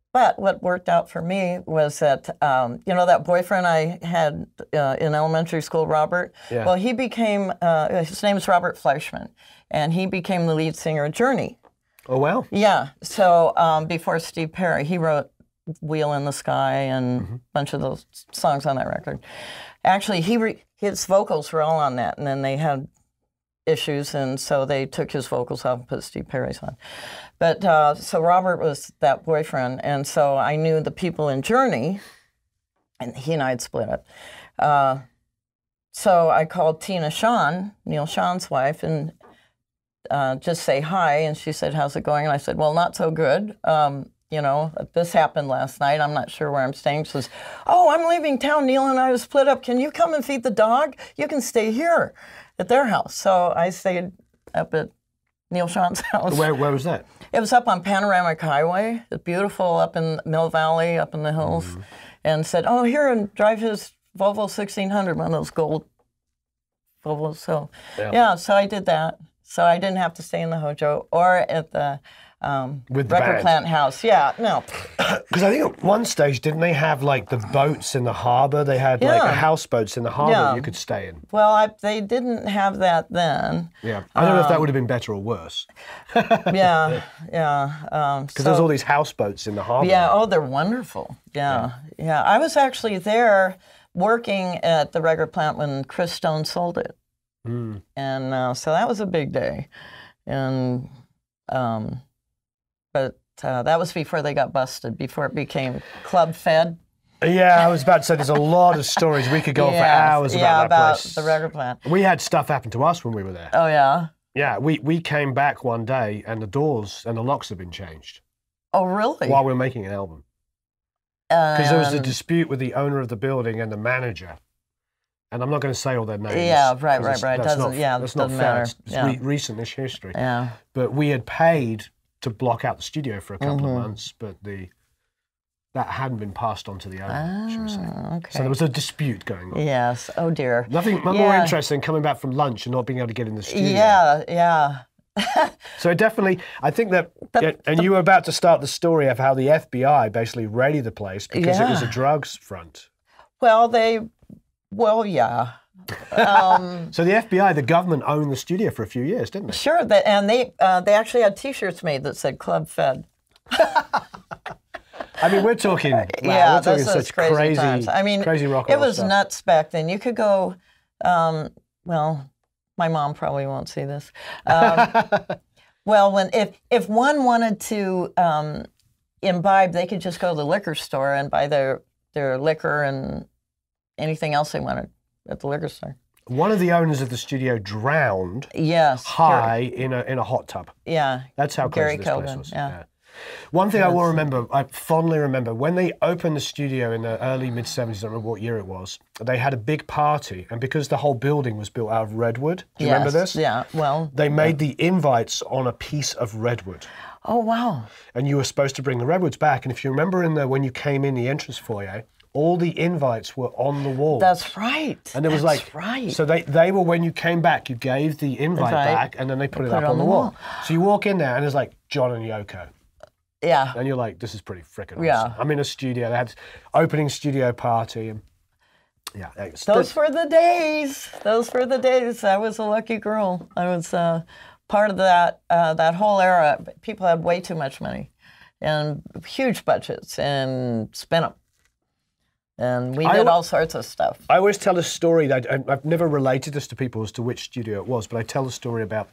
But what worked out for me was that, you know, that boyfriend I had in elementary school, Robert? Yeah. Well, he became, his name is Robert Fleischman, and he became the lead singer of Journey. Oh, wow. Yeah. So before Steve Perry, he wrote Wheel in the Sky and a bunch of those songs on that record. Actually, his vocals were all on that, and then they had issues, and so they took his vocals off and put Steve Perry's on. But so Robert was that boyfriend, and so I knew the people in Journey, and he and I had split up. So I called Tina Shawn, Neil Shawn's wife, and just say hi, and she said, how's it going? And I said, well, not so good. You know, this happened last night. I'm not sure where I'm staying. She says, oh, I'm leaving town. Neil and I have split up. Can you come and feed the dog? You can stay here at their house. So I stayed up at Neil Shawn's house. Where was that? It was up on Panoramic Highway. It's beautiful up in Mill Valley, up in the hills. And said, oh, here, and drive his Volvo 1600, one of those gold Volvos. So, yeah, so I did that. So I didn't have to stay in the Hojo or at the record plant house. Yeah, no. Because I think at one stage, didn't they have like the boats in the harbor? They had like houseboats in the harbor you could stay in. Well, they didn't have that then. Yeah, I don't know if that would have been better or worse. Yeah. Because there's all these houseboats in the harbor. Yeah, oh, they're wonderful. Yeah. I was actually there working at the record plant when Chris Stone sold it. And so that was a big day. And but that was before they got busted, before it became Club Fed. Yeah, I was about to say there's a lot of stories. We could go on for hours about that place. The record plant. We had stuff happen to us when we were there. Oh, yeah? Yeah, we came back one day and the doors and the locks had been changed. Oh, really? While we were making an album. Because there was a dispute with the owner of the building and the manager. And I'm not going to say all their names. Yeah, right. That's not matter. It's recent-ish history. Yeah. But we had paid to block out the studio for a couple of months, but that hadn't been passed on to the owner, should we say. Okay. So there was a dispute going on. Yes. Oh, dear. Nothing more interesting coming back from lunch and not being able to get in the studio. Yeah. So definitely, I think that, and you were about to start the story of how the FBI basically raided the place because it was a drugs front. Well, yeah. So the FBI, the government, owned the studio for a few years, didn't they? Sure, and they actually had T-shirts made that said Club Fed. I mean, we're talking, we're talking such crazy times. I mean, crazy rock. It was stuff. Nuts back then. You could go, well, my mom probably won't see this. Well, if one wanted to imbibe, they could just go to the liquor store and buy their liquor and anything else they wanted at the liquor store. One of the owners of the studio drowned high in a hot tub. Yeah. That's how crazy this place was. Yeah. One thing I fondly remember, when they opened the studio in the early, mid-'70s, I don't remember what year it was, they had a big party, and because the whole building was built out of redwood, do you remember this? Yeah, well... They made the invites on a piece of redwood. Oh, wow. And you were supposed to bring the redwoods back, and if you remember when you came in the entrance foyer, all the invites were on the wall. That's right. And it was right. So they were, when you came back, you gave the invite back, and then they put it up on the wall. So you walk in there, and it's like John and Yoko. Yeah. And you're like, this is pretty freaking awesome. I'm in a studio. They had opening studio party. And those were the days. Those were the days. I was a lucky girl. I was part of that whole era. People had way too much money and huge budgets and spent them. And we did all sorts of stuff. I always tell a story that I've never related this to people as to which studio it was, but I tell a story about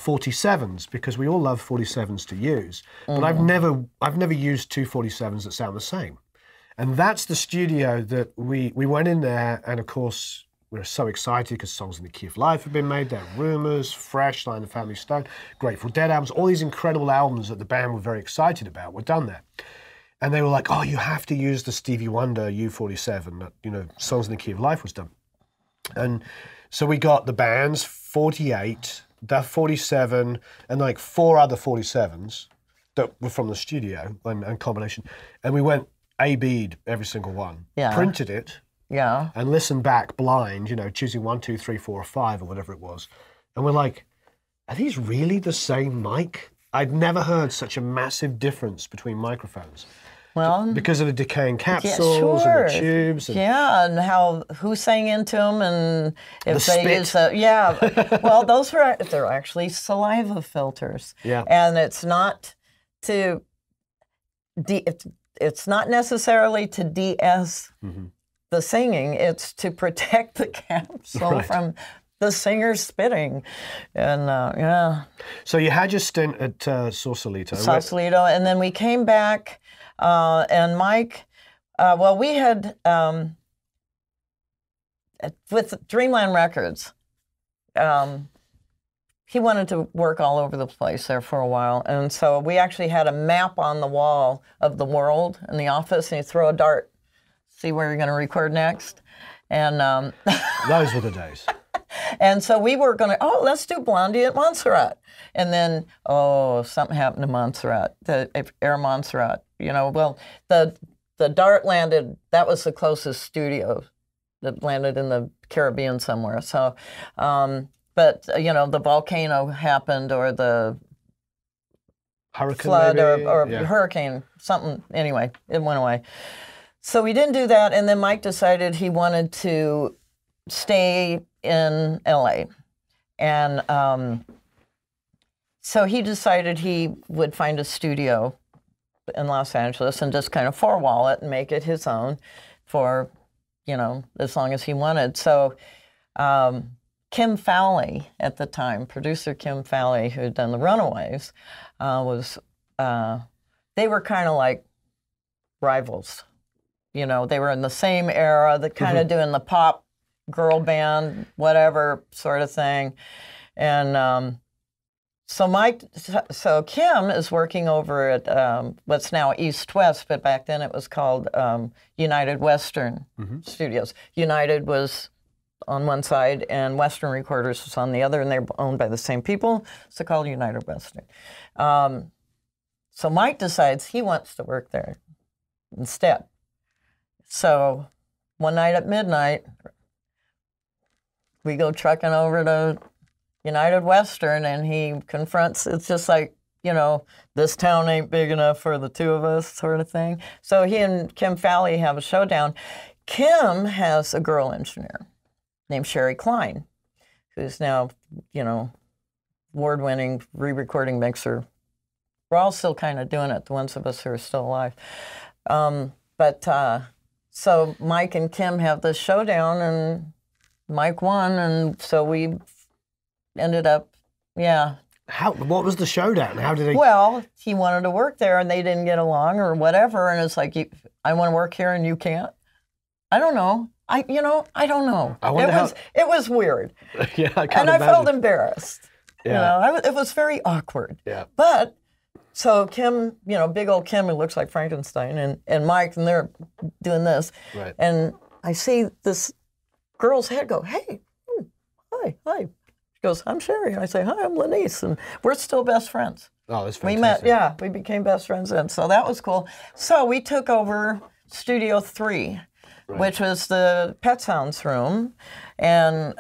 47s because we all love 47s to use. But I've never used two 47s that sound the same. And that's the studio that we went in there, and of course we were so excited because songs in the Key of Life have been made. There are Rumours, Fresh, Line of Family Stone, Grateful Dead albums, all these incredible albums that the band were very excited about were done there. And they were like, oh, you have to use the Stevie Wonder U47 that, Songs in the Key of Life was done. And so we got the band's 48, that 47, and like 4 other 47s that were from the studio and combination. And we went A-B'd every single one, printed it, and listened back blind, choosing 1, 2, 3, 4, or 5 or whatever it was. And we're like, are these really the same mic? I'd never heard such a massive difference between microphones. Well, because of the decaying capsules sure. and the tubes. And and who sang into them, and if the they spit. Well, they're actually saliva filters. Yeah. And it's not to it's not necessarily to de-ess the singing. It's to protect the capsule from the singer spitting. And So you had your stint at Sausalito. Sausalito, and then we came back, and Mike, we had, with Dreamland Records, he wanted to work all over the place there for a while. And so we actually had a map on the wall of the world in the office, and you throw a dart, see where you're going to record next. And those were the days. And so we were going to, let's do Blondie at Montserrat. And then, something happened to Montserrat, the Air Montserrat. The dart landed, that was the closest studio that landed in the Caribbean somewhere. So, but, the volcano happened, or the hurricane flood, or hurricane, something. Anyway, it went away. So we didn't do that. And then Mike decided he wanted to stay in LA. And so he decided he would find a studio in Los Angeles and just kind of four-wall it and make it his own for, as long as he wanted. So Kim Fowley at the time, producer Kim Fowley, who had done The Runaways, they were kind of like rivals. They were in the same era, kind of doing the pop girl band, whatever sort of thing. And so Kim is working over at what's now East West, but back then it was called United Western Studios. United was on one side and Western Recorders was on the other, and they're owned by the same people, so called United Western. So Mike decides he wants to work there instead. So one night at midnight, we go trucking over to United Western, and he confronts, it's just like, this town ain't big enough for the two of us sort of thing. So he and Kim Fowley have a showdown. Kim has a girl engineer named Sherry Klein, who's now, award-winning re-recording mixer. We're all still kind of doing it, the ones of us who are still alive. So Mike and Kim have this showdown, and Mike won, and so we ended up, What was the showdown? How did they? Well, he wanted to work there, and they didn't get along, or whatever. And it's like, I want to work here, and you can't. I don't know. I don't know. It was weird. Yeah, I can't and imagine. I felt embarrassed. Yeah. It was very awkward. Yeah. But so Kim, big old Kim, who looks like Frankenstein, and Mike, and they're doing this, right. And I see this girl's head go, hey, hi. She goes, I'm Sherry. I say, hi, I'm Lenise. And we're still best friends. Oh, that's fantastic. We became best friends then. So that was cool. So we took over Studio 3, which was the Pet Sounds room. And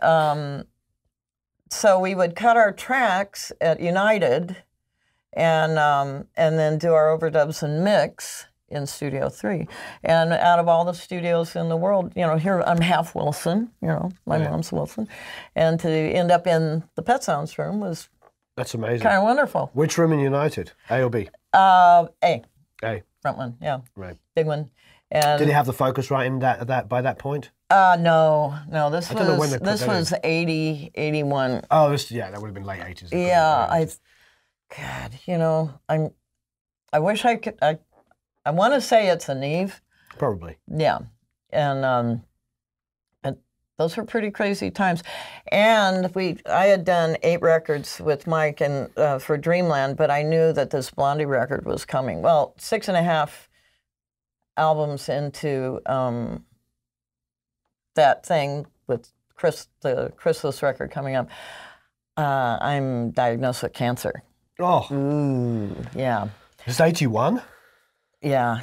so we would cut our tracks at United and then do our overdubs and mix in Studio 3. And out of all the studios in the world, here I'm half Wilson, my mom's Wilson. And to end up in the Pet Sounds room was that's amazing. Kind of wonderful. Which room in United? A or B? A. A. Front one, yeah. Right. Big one. And did he have the Focusrite in that by that point? No. This was 80, 81. Oh, that would have been late 80s. Yeah, I wish I could. I want to say it's a Neve. Probably. Yeah, and those were pretty crazy times. And I had done 8 records with Mike and for Dreamland, but I knew that this Blondie record was coming. Well, 6.5 albums into that thing with the Chrysalis record coming up, I'm diagnosed with cancer. Oh. Ooh, yeah. It's 81? Yeah.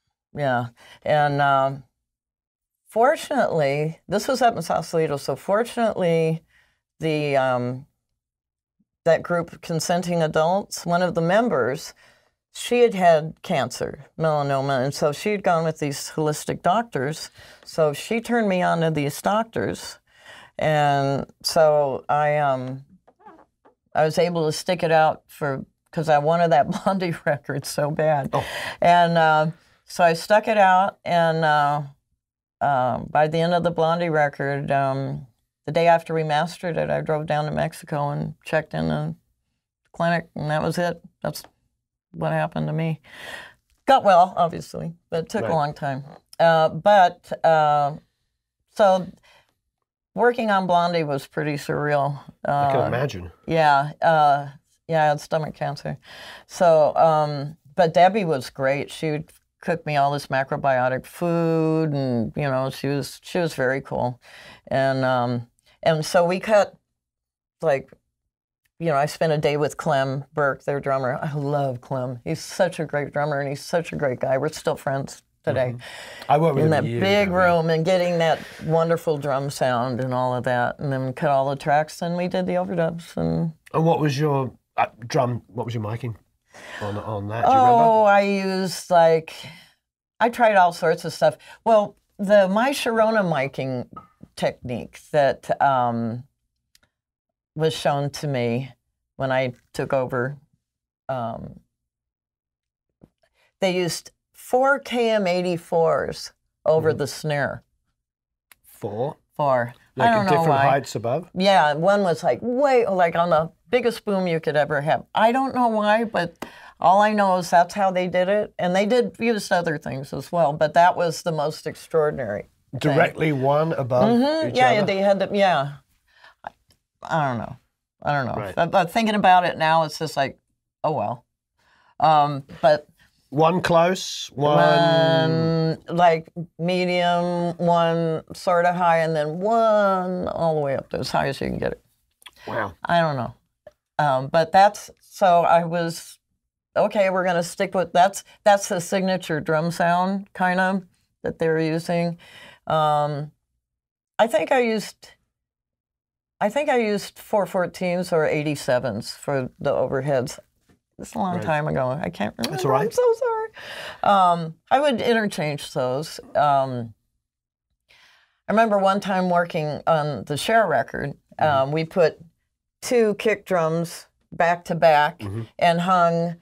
And fortunately, this was up in Sausalito, so fortunately, that group, Consenting Adults, one of the members she had had cancer, melanoma, and so she had gone with these holistic doctors. So she turned me on to these doctors, and so I was able to stick it out because I wanted that Blondie record so bad. Oh. And so I stuck it out, and by the end of the Blondie record, the day after we mastered it, I drove down to Mexico and checked in the clinic, and that was it. That's what happened to me. Got well, obviously, but it took a long time. So working on Blondie was pretty surreal. I can imagine. Yeah, I had stomach cancer. So, but Debbie was great. She would cook me all this macrobiotic food, and she was very cool. And so we cut, like, I spent a day with Clem Burke, their drummer. I love Clem. He's such a great drummer, and he's such a great guy. We're still friends today. I worked with him in that big room and getting that wonderful drum sound and all of that, and then cut all the tracks, and we did the overdubs. And what was your drum? What was your miking on that? Do you remember? I used I tried all sorts of stuff. Well, my Sharona miking technique that was shown to me when I took over. They used 4 KM84s over the snare. 4? 4. Like I don't know different why. heights above? Yeah, one was way on the biggest boom you could ever have. I don't know why, but all I know is that's how they did it. And they did use other things as well, but that was the most extraordinary Directly thing. One above each yeah, other? They had to, yeah. I don't know. Right. But thinking about it now, it's just like, oh well. But one close, one like medium, one sort of high, and then one all the way up to as high as you can get it. Wow. I don't know. But so I was, okay, we're going to stick with, that's the signature drum sound, kind of, that they were using. I think I used 414s or 87s for the overheads. It's a long time ago. I can't remember. That's all right. I'm so sorry. I would interchange those. I remember one time working on the Cher record. We put 2 kick drums back to back and hung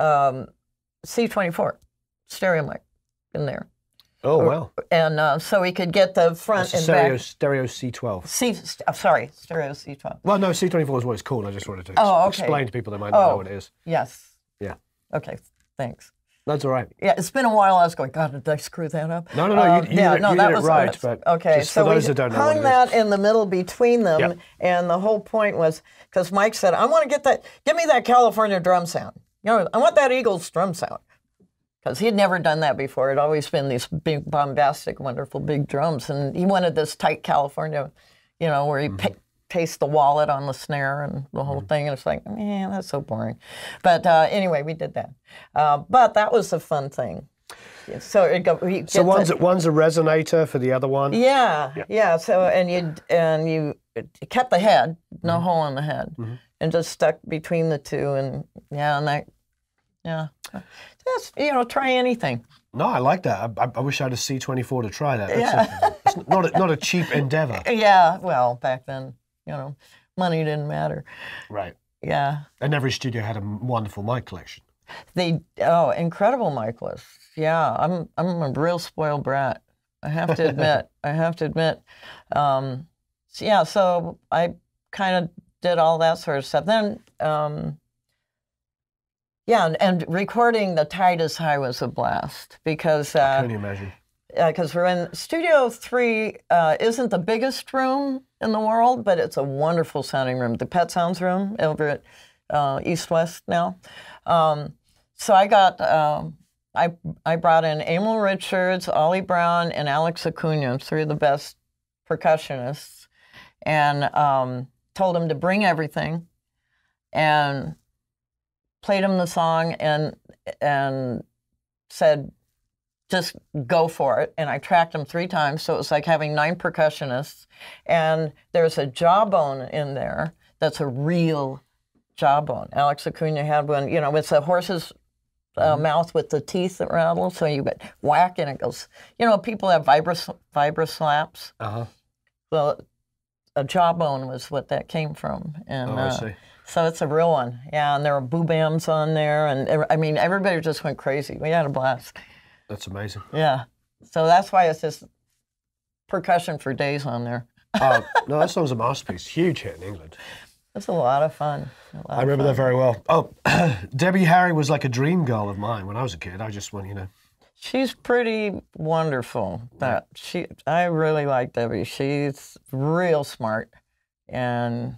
C24 stereo mic in there. Oh, wow. And so we could get the front and back. Stereo C12. Stereo C12. Well, no, C24 is what it's called. I just wanted to explain to people that might not know what it is. Yes. Yeah. Okay, thanks. That's all right. Yeah, it's been a while. I was going, God, did I screw that up? No, you did it right. But okay, just for those that don't know what it is. hung that in the middle between them, and the whole point was, because Mike said, I want to give me that California drum sound. I want that Eagles drum sound. Because he had never done that before. It had always been these big, bombastic, wonderful big drums. And he wanted this tight California, where he pastes the wallet on the snare and the whole thing. And it's like, man, that's so boring. But anyway, we did that. But that was a fun thing. So one's a resonator for the other one. Yeah. So and you kept the head, no hole in the head, and just stuck between the two, and just try anything. No, I like that. I wish I had a C24 to try that. It's not a cheap endeavor. Yeah. Well, back then, money didn't matter. Right. Yeah. And every studio had a wonderful mic collection. Incredible mic lists. Yeah, I'm a real spoiled brat. I have to admit. So I kind of did all that sort of stuff. Then, and recording The Tide is High was a blast because. Can you imagine? Because we're in Studio 3, isn't the biggest room in the world, but it's a wonderful sounding room. The Pet Sounds room over at East West now. So I got, I brought in Emil Richards, Ollie Brown, and Alex Acuna, 3 of the best percussionists, and told them to bring everything, and played them the song, and said, just go for it. And I tracked them 3 times, so it was like having 9 percussionists. And there's a jawbone in there that's a real jawbone. Alex Acuna had one, it's a horse's mouth with the teeth that rattle, so you whack and it goes. You know, people have vibra slaps. Well, a jawbone was what that came from, and I see. so it's a real one. Yeah, and there were boobams on there, and I mean, everybody just went crazy. We had a blast. That's amazing. Yeah, so that's why it's just percussion for days on there. No, that song's a masterpiece. Huge hit in England. It's a lot of fun. I remember that very well. Oh, Debbie Harry was like a dream girl of mine when I was a kid. I just went, you know. She's pretty wonderful. I really like Debbie. She's real smart and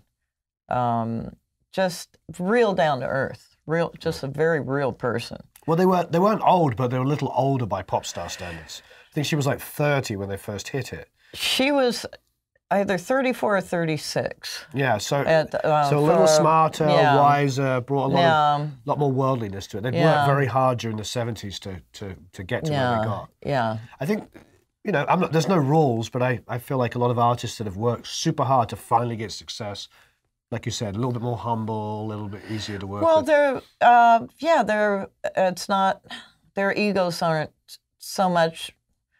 just real down to earth. Just a very real person. Well, they weren't old, but they were a little older by pop star standards. I think she was like 30 when they first hit it. She was either 34 or 36. Yeah, so a little smarter, wiser, brought a lot more worldliness to it. They'd worked very hard during the 70s to get to where they got. Yeah. I think, you know, there's no rules, but I feel like a lot of artists that have worked super hard to finally get success, like you said, a little bit more humble, a little bit easier to work with. Well, it's not, their egos aren't so much,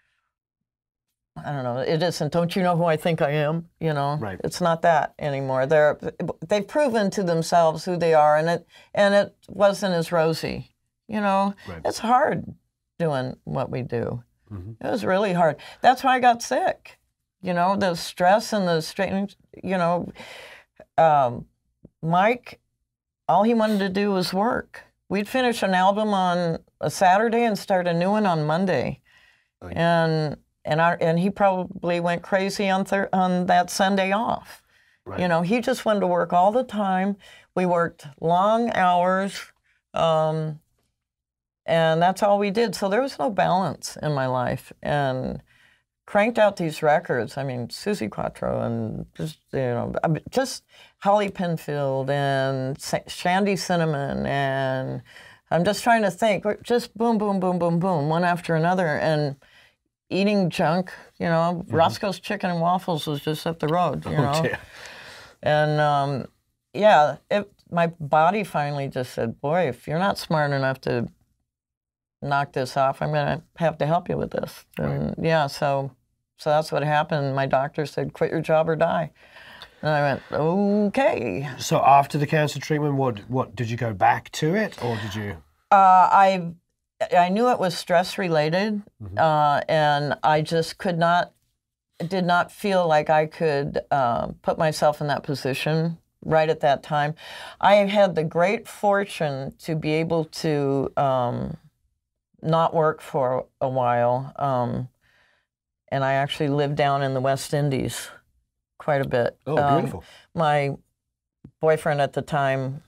I don't know, it isn't, don't you know who I think I am, you know? Right. It's not that anymore. They've proven to themselves who they are, and it wasn't as rosy, you know? Right. It's hard doing what we do. It was really hard. That's why I got sick, you know, the stress and the strain, you know. Mike, all he wanted to do was work. We'd finish an album on a Saturday and start a new one on Monday. Oh, yeah. And he probably went crazy on that Sunday off. Right. You know, he just wanted to work all the time. We worked long hours, and that's all we did. So there was no balance in my life. And cranked out these records. I mean, Susie Quattro and just Holly Penfield and Shandy Cinnamon, and I'm just trying to think. Just boom, boom, boom, boom, boom, one after another, and eating junk, you know. Roscoe's Chicken and Waffles was just up the road, you know. Dear. And my body finally just said, boy, if you're not smart enough to knock this off, I'm going to have to help you with this. And so that's what happened. My doctor said, quit your job or die. And I went, okay. So after the cancer treatment, what did you go back to it, or did you? I knew it was stress related, and I just did not feel like I could put myself in that position right at that time. I had the great fortune to be able to not work for a while, and I actually lived down in the West Indies quite a bit. Oh, beautiful. My boyfriend at the time,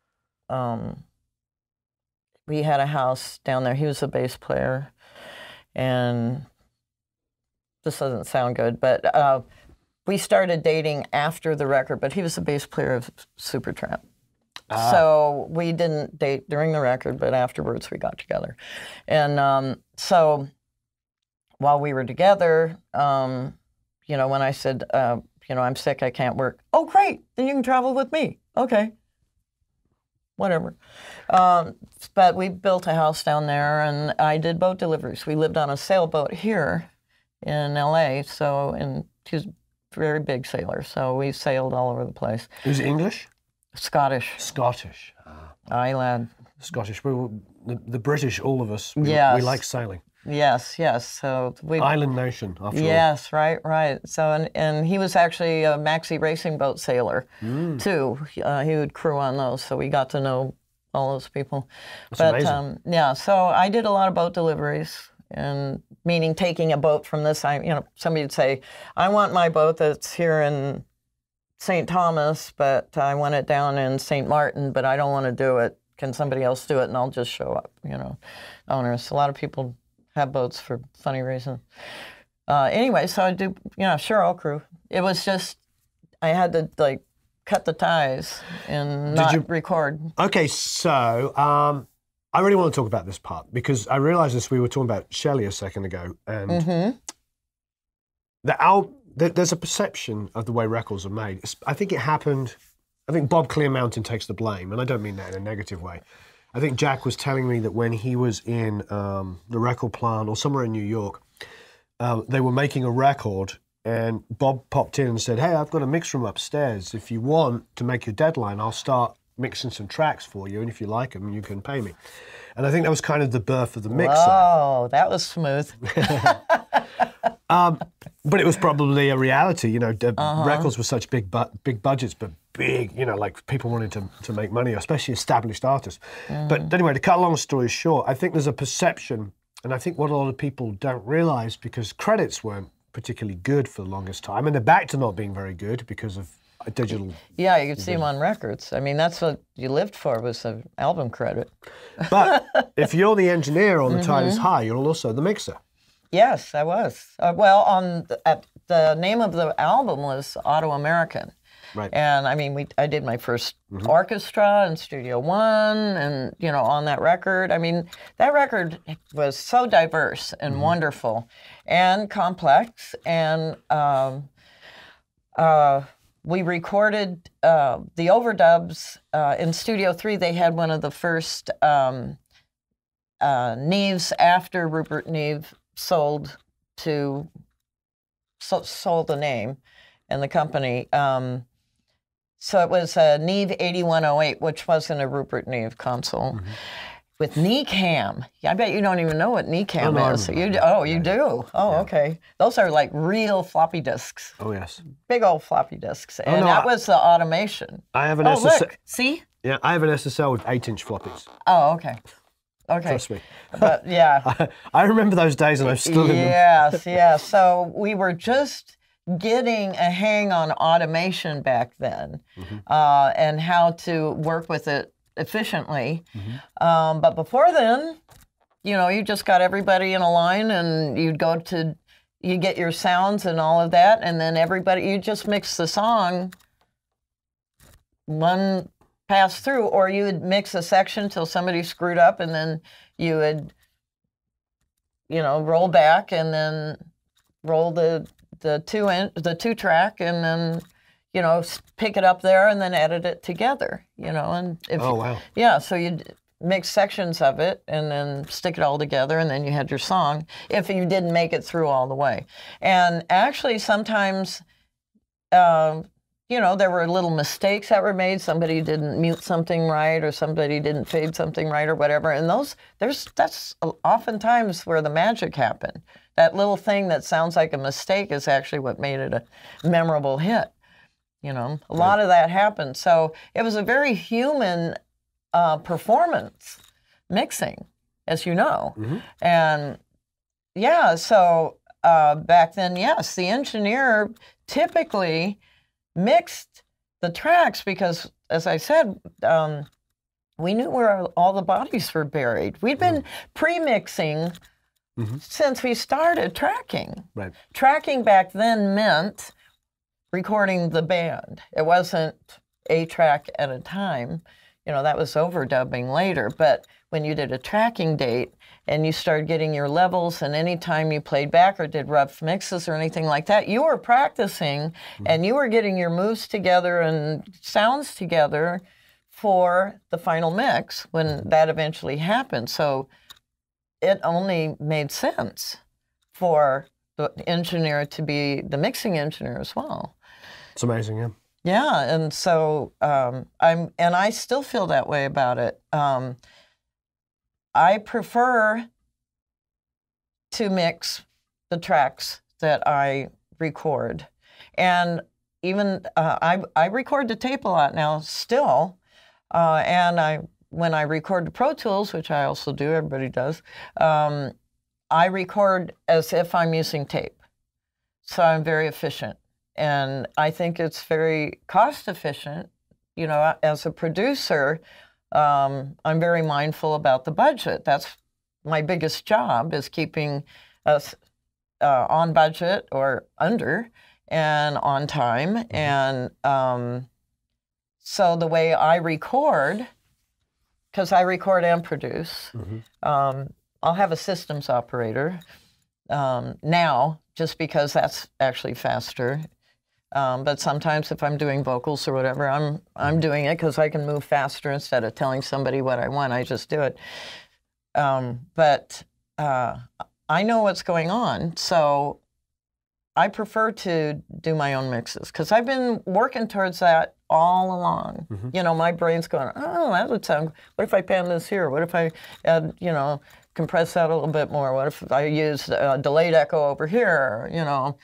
we had a house down there. He was a bass player, and this doesn't sound good, but we started dating after the record, but he was a bass player of Supertramp. So we didn't date during the record, but afterwards we got together. And so while we were together, you know, when I said, you know, I'm sick, I can't work. Oh, great, then you can travel with me. Okay. Whatever. But we built a house down there, and I did boat deliveries. We lived on a sailboat here in L.A., and he was a very big sailor, so we sailed all over the place. He was English? Scottish. Scottish. Aye, lad. Scottish. The British, all of us, we like sailing. Yes, yes. So island nation, after all. Yes, right. So and he was actually a maxi racing boat sailor too. He would crew on those, so we got to know all those people. That's amazing. Yeah. So I did a lot of boat deliveries, and meaning taking a boat from this. You know, somebody would say, "I want my boat that's here in St. Thomas, but I want it down in St. Martin, but I don't want to do it. Can somebody else do it?" And I'll just show up. You know, owners. A lot of people have boats for funny reasons. Anyway, so I do, you know, sure, I'll crew. It was just, I had to like cut the ties and not record. Okay, so I really want to talk about this part because I realized this, we were talking about Shelley a second ago, and there's a perception of the way records are made. I think it happened, I think Bob Clearmountain takes the blame, and I don't mean that in a negative way. I think Jack was telling me that when he was in the record plant or somewhere in New York, they were making a record, and Bob popped in and said, "Hey, I've got a mix room upstairs. If you want to make your deadline, I'll start mixing some tracks for you, and if you like them, you can pay me." And I think that was kind of the birth of the mixer. Oh, that was smooth. But it was probably a reality, you know. Records were such big budgets, but big, you know, like people wanted to make money, especially established artists. But anyway, to cut a long story short, I think there's a perception, and I think what a lot of people don't realize, because credits weren't particularly good for the longest time, and they're back to not being very good because of digital. Yeah, you could see them on records. I mean, that's what you lived for, was an album credit. But if you're the engineer on The Tide Is High, you're also the mixer. Yes, I was. Well, the name of the album was AutoAmerican. Right. And I mean, I did my first orchestra in Studio One, and you know, on that record. I mean, that record was so diverse and wonderful, and complex. And we recorded the overdubs in Studio 3. They had one of the first Neves after Rupert Neve sold the name and the company. So it was a Neve 8108, which wasn't a Rupert Neve console, with NECAM. I bet you don't even know what NECAM is. You do? Oh, okay. Those are like real floppy disks. Oh, yes. Big old floppy disks. And that was the automation. I have an SSL. Look, see? Yeah, I have an SSL with 8-inch floppies. Oh, okay. Okay. Trust me. But yeah. I remember those days, and I'm still in them. Yes, yeah. So we were just getting a hang on automation back then, and how to work with it efficiently. But before then, you know, you just got everybody in a line, and you get your sounds and all of that, and then you just mix the song one pass through, or you would mix a section till somebody screwed up, and then you would, you know, roll back and then roll the two track, and then, you know, pick it up there and then edit it together, you know. And wow. Yeah, so you'd mix sections of it and then stick it all together, and then you had your song, if you didn't make it through all the way. And actually sometimes, you know, there were little mistakes that were made. Somebody didn't mute something right, or somebody didn't fade something right, or whatever. And that's oftentimes where the magic happened. That little thing that sounds like a mistake is actually what made it a memorable hit. You know, a lot of that happened. So it was a very human performance mixing, as you know. And yeah, so back then, yes, the engineer typically mixed the tracks because, as I said, we knew where all the bodies were buried. We'd been pre-mixing since we started tracking. Right. Tracking back then meant recording the band. It wasn't a track at a time. You know, that was overdubbing later. But when you did a tracking date and you started getting your levels, and any time you played back or did rough mixes or anything like that, you were practicing and you were getting your moves together and sounds together for the final mix when that eventually happened. So it only made sense for the engineer to be the mixing engineer as well. It's amazing, yeah. Yeah, and so I still feel that way about it. I prefer to mix the tracks that I record, and even I record the tape a lot now still, and when I record the Pro Tools, which I also do, everybody does, I record as if I'm using tape, so I'm very efficient. And I think it's very cost efficient. You know, as a producer, I'm very mindful about the budget. That's my biggest job, is keeping us on budget or under and on time. And so the way I record, because I record and produce, I'll have a systems operator now, just because that's actually faster. But sometimes if I'm doing vocals or whatever, I'm doing it because I can move faster instead of telling somebody what I want. I just do it. But I know what's going on, so I prefer to do my own mixes because I've been working towards that all along. You know, my brain's going, oh, that would sound, what if I pan this here? What if I add, you know, compress that a little bit more? What if I use a delayed echo over here? You know,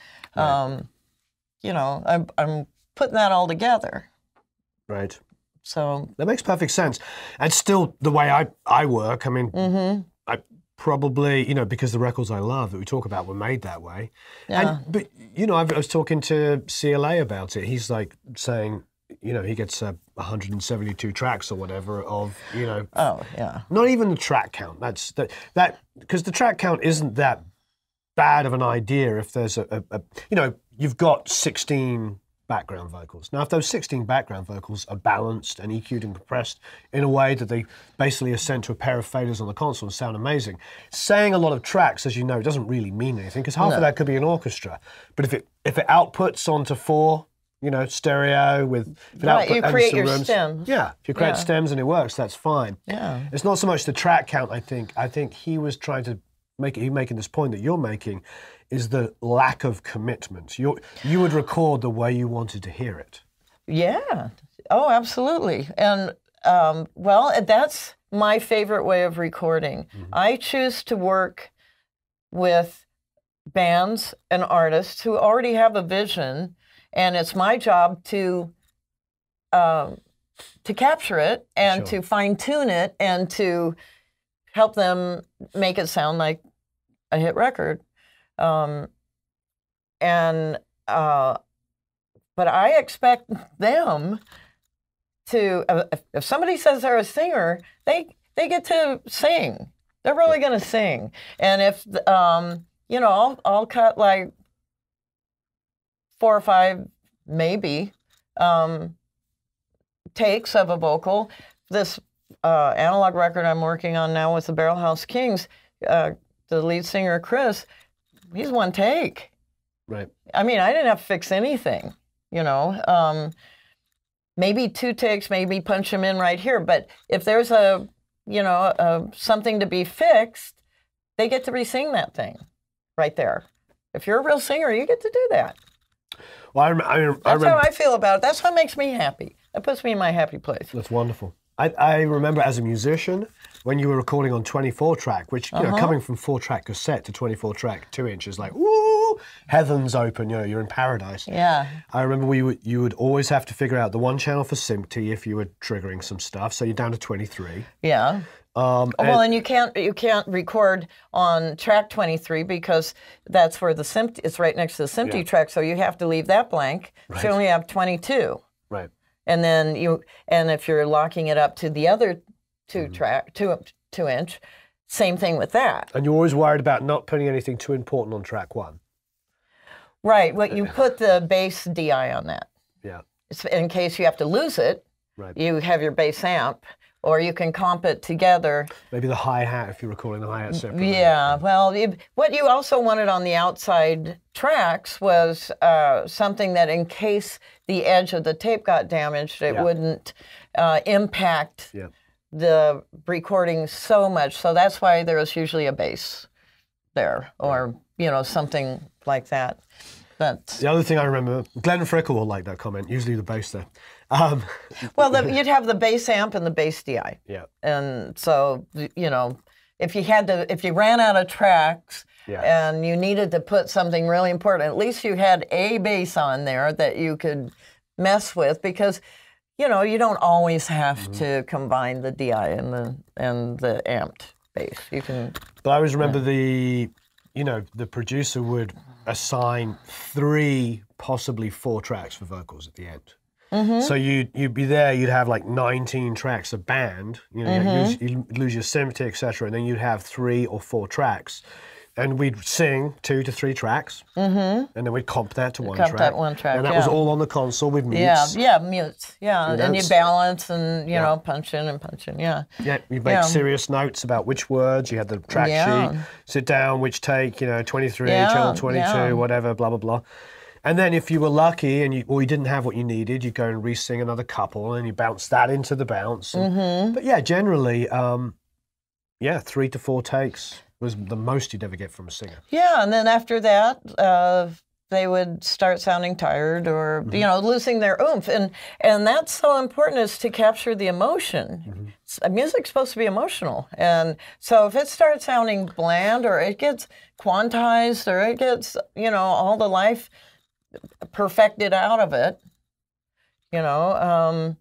I'm putting that all together. Right. So that makes perfect sense. And still the way I work, I mean, I probably, you know, because the records I love that we talk about were made that way. Yeah. But, you know, I was talking to CLA about it. He's like saying, you know, he gets 172 tracks or whatever of, you know. Oh, yeah. Not even the track count. That's that because the track count isn't that bad of an idea if there's you know, you've got 16 background vocals. Now, if those 16 background vocals are balanced and EQ'd and compressed in a way that they basically are sent to a pair of faders on the console and sound amazing, saying a lot of tracks, as you know, doesn't really mean anything because half of that could be an orchestra. But if it outputs onto 4, you know, stereo with right, you create your stems. Yeah, if you create stems and it works, that's fine. Yeah, it's not so much the track count. I think he was trying to making this point that you're making is the lack of commitment. You would record the way you wanted to hear it. Yeah. Oh, absolutely. And well, that's my favorite way of recording. I choose to work with bands and artists who already have a vision. And it's my job to capture it and to fine tune it and to help them make it sound like a hit record. But I expect them to. If somebody says they're a singer, they get to sing. They're really going to sing. And if you know, I'll cut like 4 or 5, maybe, takes of a vocal. This analog record I'm working on now with the Barrelhouse Kings, the lead singer, Chris, he's 1 take. Right. I mean, I didn't have to fix anything, you know. Maybe 2 takes, maybe punch him in right here. But if there's something to be fixed, they get to re-sing that thing right there. If you're a real singer, you get to do that. Well, that's how I feel about it. That's what makes me happy. That puts me in my happy place. That's wonderful. I remember as a musician, when you were recording on 24-track, which, you know, coming from 4-track cassette to 24-track 2-inch is like, woo, heaven's open, you know, you're in paradise. Yeah. I remember you would always have to figure out the 1 channel for SMPTE if you were triggering some stuff, so you're down to 23. Yeah. And you can't record on track 23 because that's where the SMPTE, it's right next to the SMPTE track, so you have to leave that blank. Right. So you only have 22. Right. And then if you're locking it up to the other 2-inch, same thing with that. And you're always worried about not putting anything too important on track 1. Right. Well, you put the bass DI on that. Yeah. In case you have to lose it, you have your bass amp, or you can comp it together. Maybe the hi-hat if you're recording the hi-hat separately. Yeah. Well, what you also wanted on the outside tracks was something that in case the edge of the tape got damaged, it wouldn't impact the recording so much. So that's why there was usually a bass there, or you know, something like that. The other thing I remember, Glenn Frickle will like that comment, usually the bass there. Well, you'd have the bass amp and the bass DI. Yeah. And so, you know, if you ran out of tracks and you needed to put something really important, at least you had a bass on there that you could mess with, because, you know, you don't always have to combine the DI and the amped bass. You can. But I always remember the producer would assign 3, possibly 4 tracks for vocals at the end. So you'd be there, you'd have like 19 tracks a band, you know, you'd lose your sympathy, etc., and then you'd have 3 or 4 tracks. And we'd sing 2 to 3 tracks, and then we'd comp that to one track. That 1 track, and that was all on the console with mutes. Yeah, mutes, and you balance and, you know, punch in and punch in, Yeah, you'd make serious notes about which words, you had the track sheet, sit down, which take, you know, 23, channel 22, whatever, blah, blah, blah. And then if you were lucky and you didn't have what you needed, you'd go and re-sing another couple and you bounce that into the bounce. And, but yeah, generally, 3 to 4 takes was the most you'd ever get from a singer. Yeah, and then after that, they would start sounding tired or, you know, losing their oomph. And that's so important, is to capture the emotion. Music's supposed to be emotional. And so if it starts sounding bland, or it gets quantized, or it gets, you know, all the life perfected out of it, you know,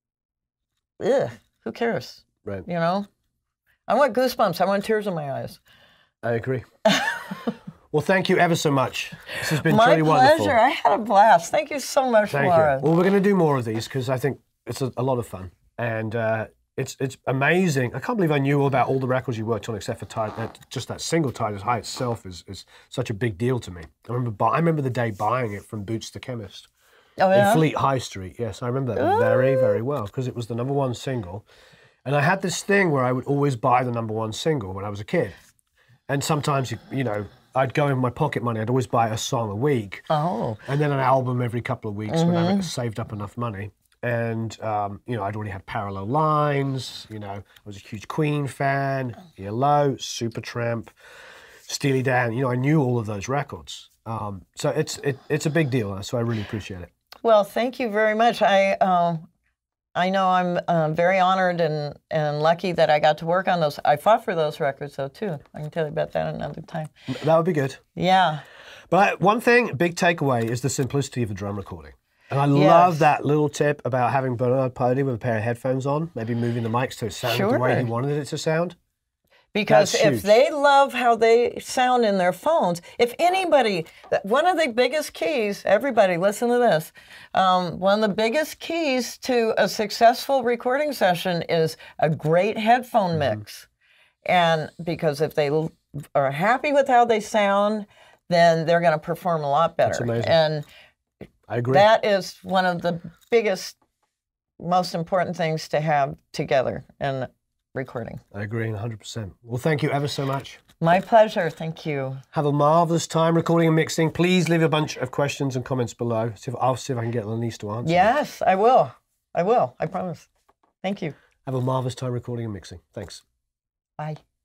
who cares? Right. You know? I want goosebumps. I want tears in my eyes. I agree. Well, thank you ever so much. This has been truly wonderful. My pleasure. I had a blast. Thank you so much, Laura. Well, we're going to do more of these because I think it's a lot of fun. And it's amazing. I can't believe I knew all about all the records you worked on except for just that single Tiger's High itself is such a big deal to me. I remember the day buying it from Boots the Chemist in Fleet High Street. Yes, I remember that very, very well because it was the #1 single. And I had this thing where I would always buy the #1 single when I was a kid. And sometimes, you know, I'd go in my pocket money, I'd always buy a song a week. Oh. And then an album every couple of weeks when I saved up enough money. And, you know, I'd already had Parallel Lines, you know, I was a huge Queen fan, ELO, Supertramp, Steely Dan, you know, I knew all of those records. So it's a big deal, so I really appreciate it. Well, thank you very much. I know I'm very honored and lucky that I got to work on those. I fought for those records, though, too. I can tell you about that another time. That would be good. Yeah. But one thing, big takeaway, is the simplicity of a drum recording. And I love that little tip about having Bernard Purdie with a pair of headphones on, maybe moving the mics to sound the way he wanted it to sound. Because if they love how they sound in their phones, if anybody, one of the biggest keys, everybody listen to this, one of the biggest keys to a successful recording session is a great headphone mix. And because if they are happy with how they sound, then they're going to perform a lot better. That's amazing. And I agree. That is one of the biggest, most important things to have together in recording. I agree 100%. Well, thank you ever so much. My pleasure. Thank you. Have a marvelous time recording and mixing. Please leave a bunch of questions and comments below. I'll see if I can get Lenise to answer. Yes, I will. I will. I promise. Thank you. Have a marvelous time recording and mixing. Thanks. Bye.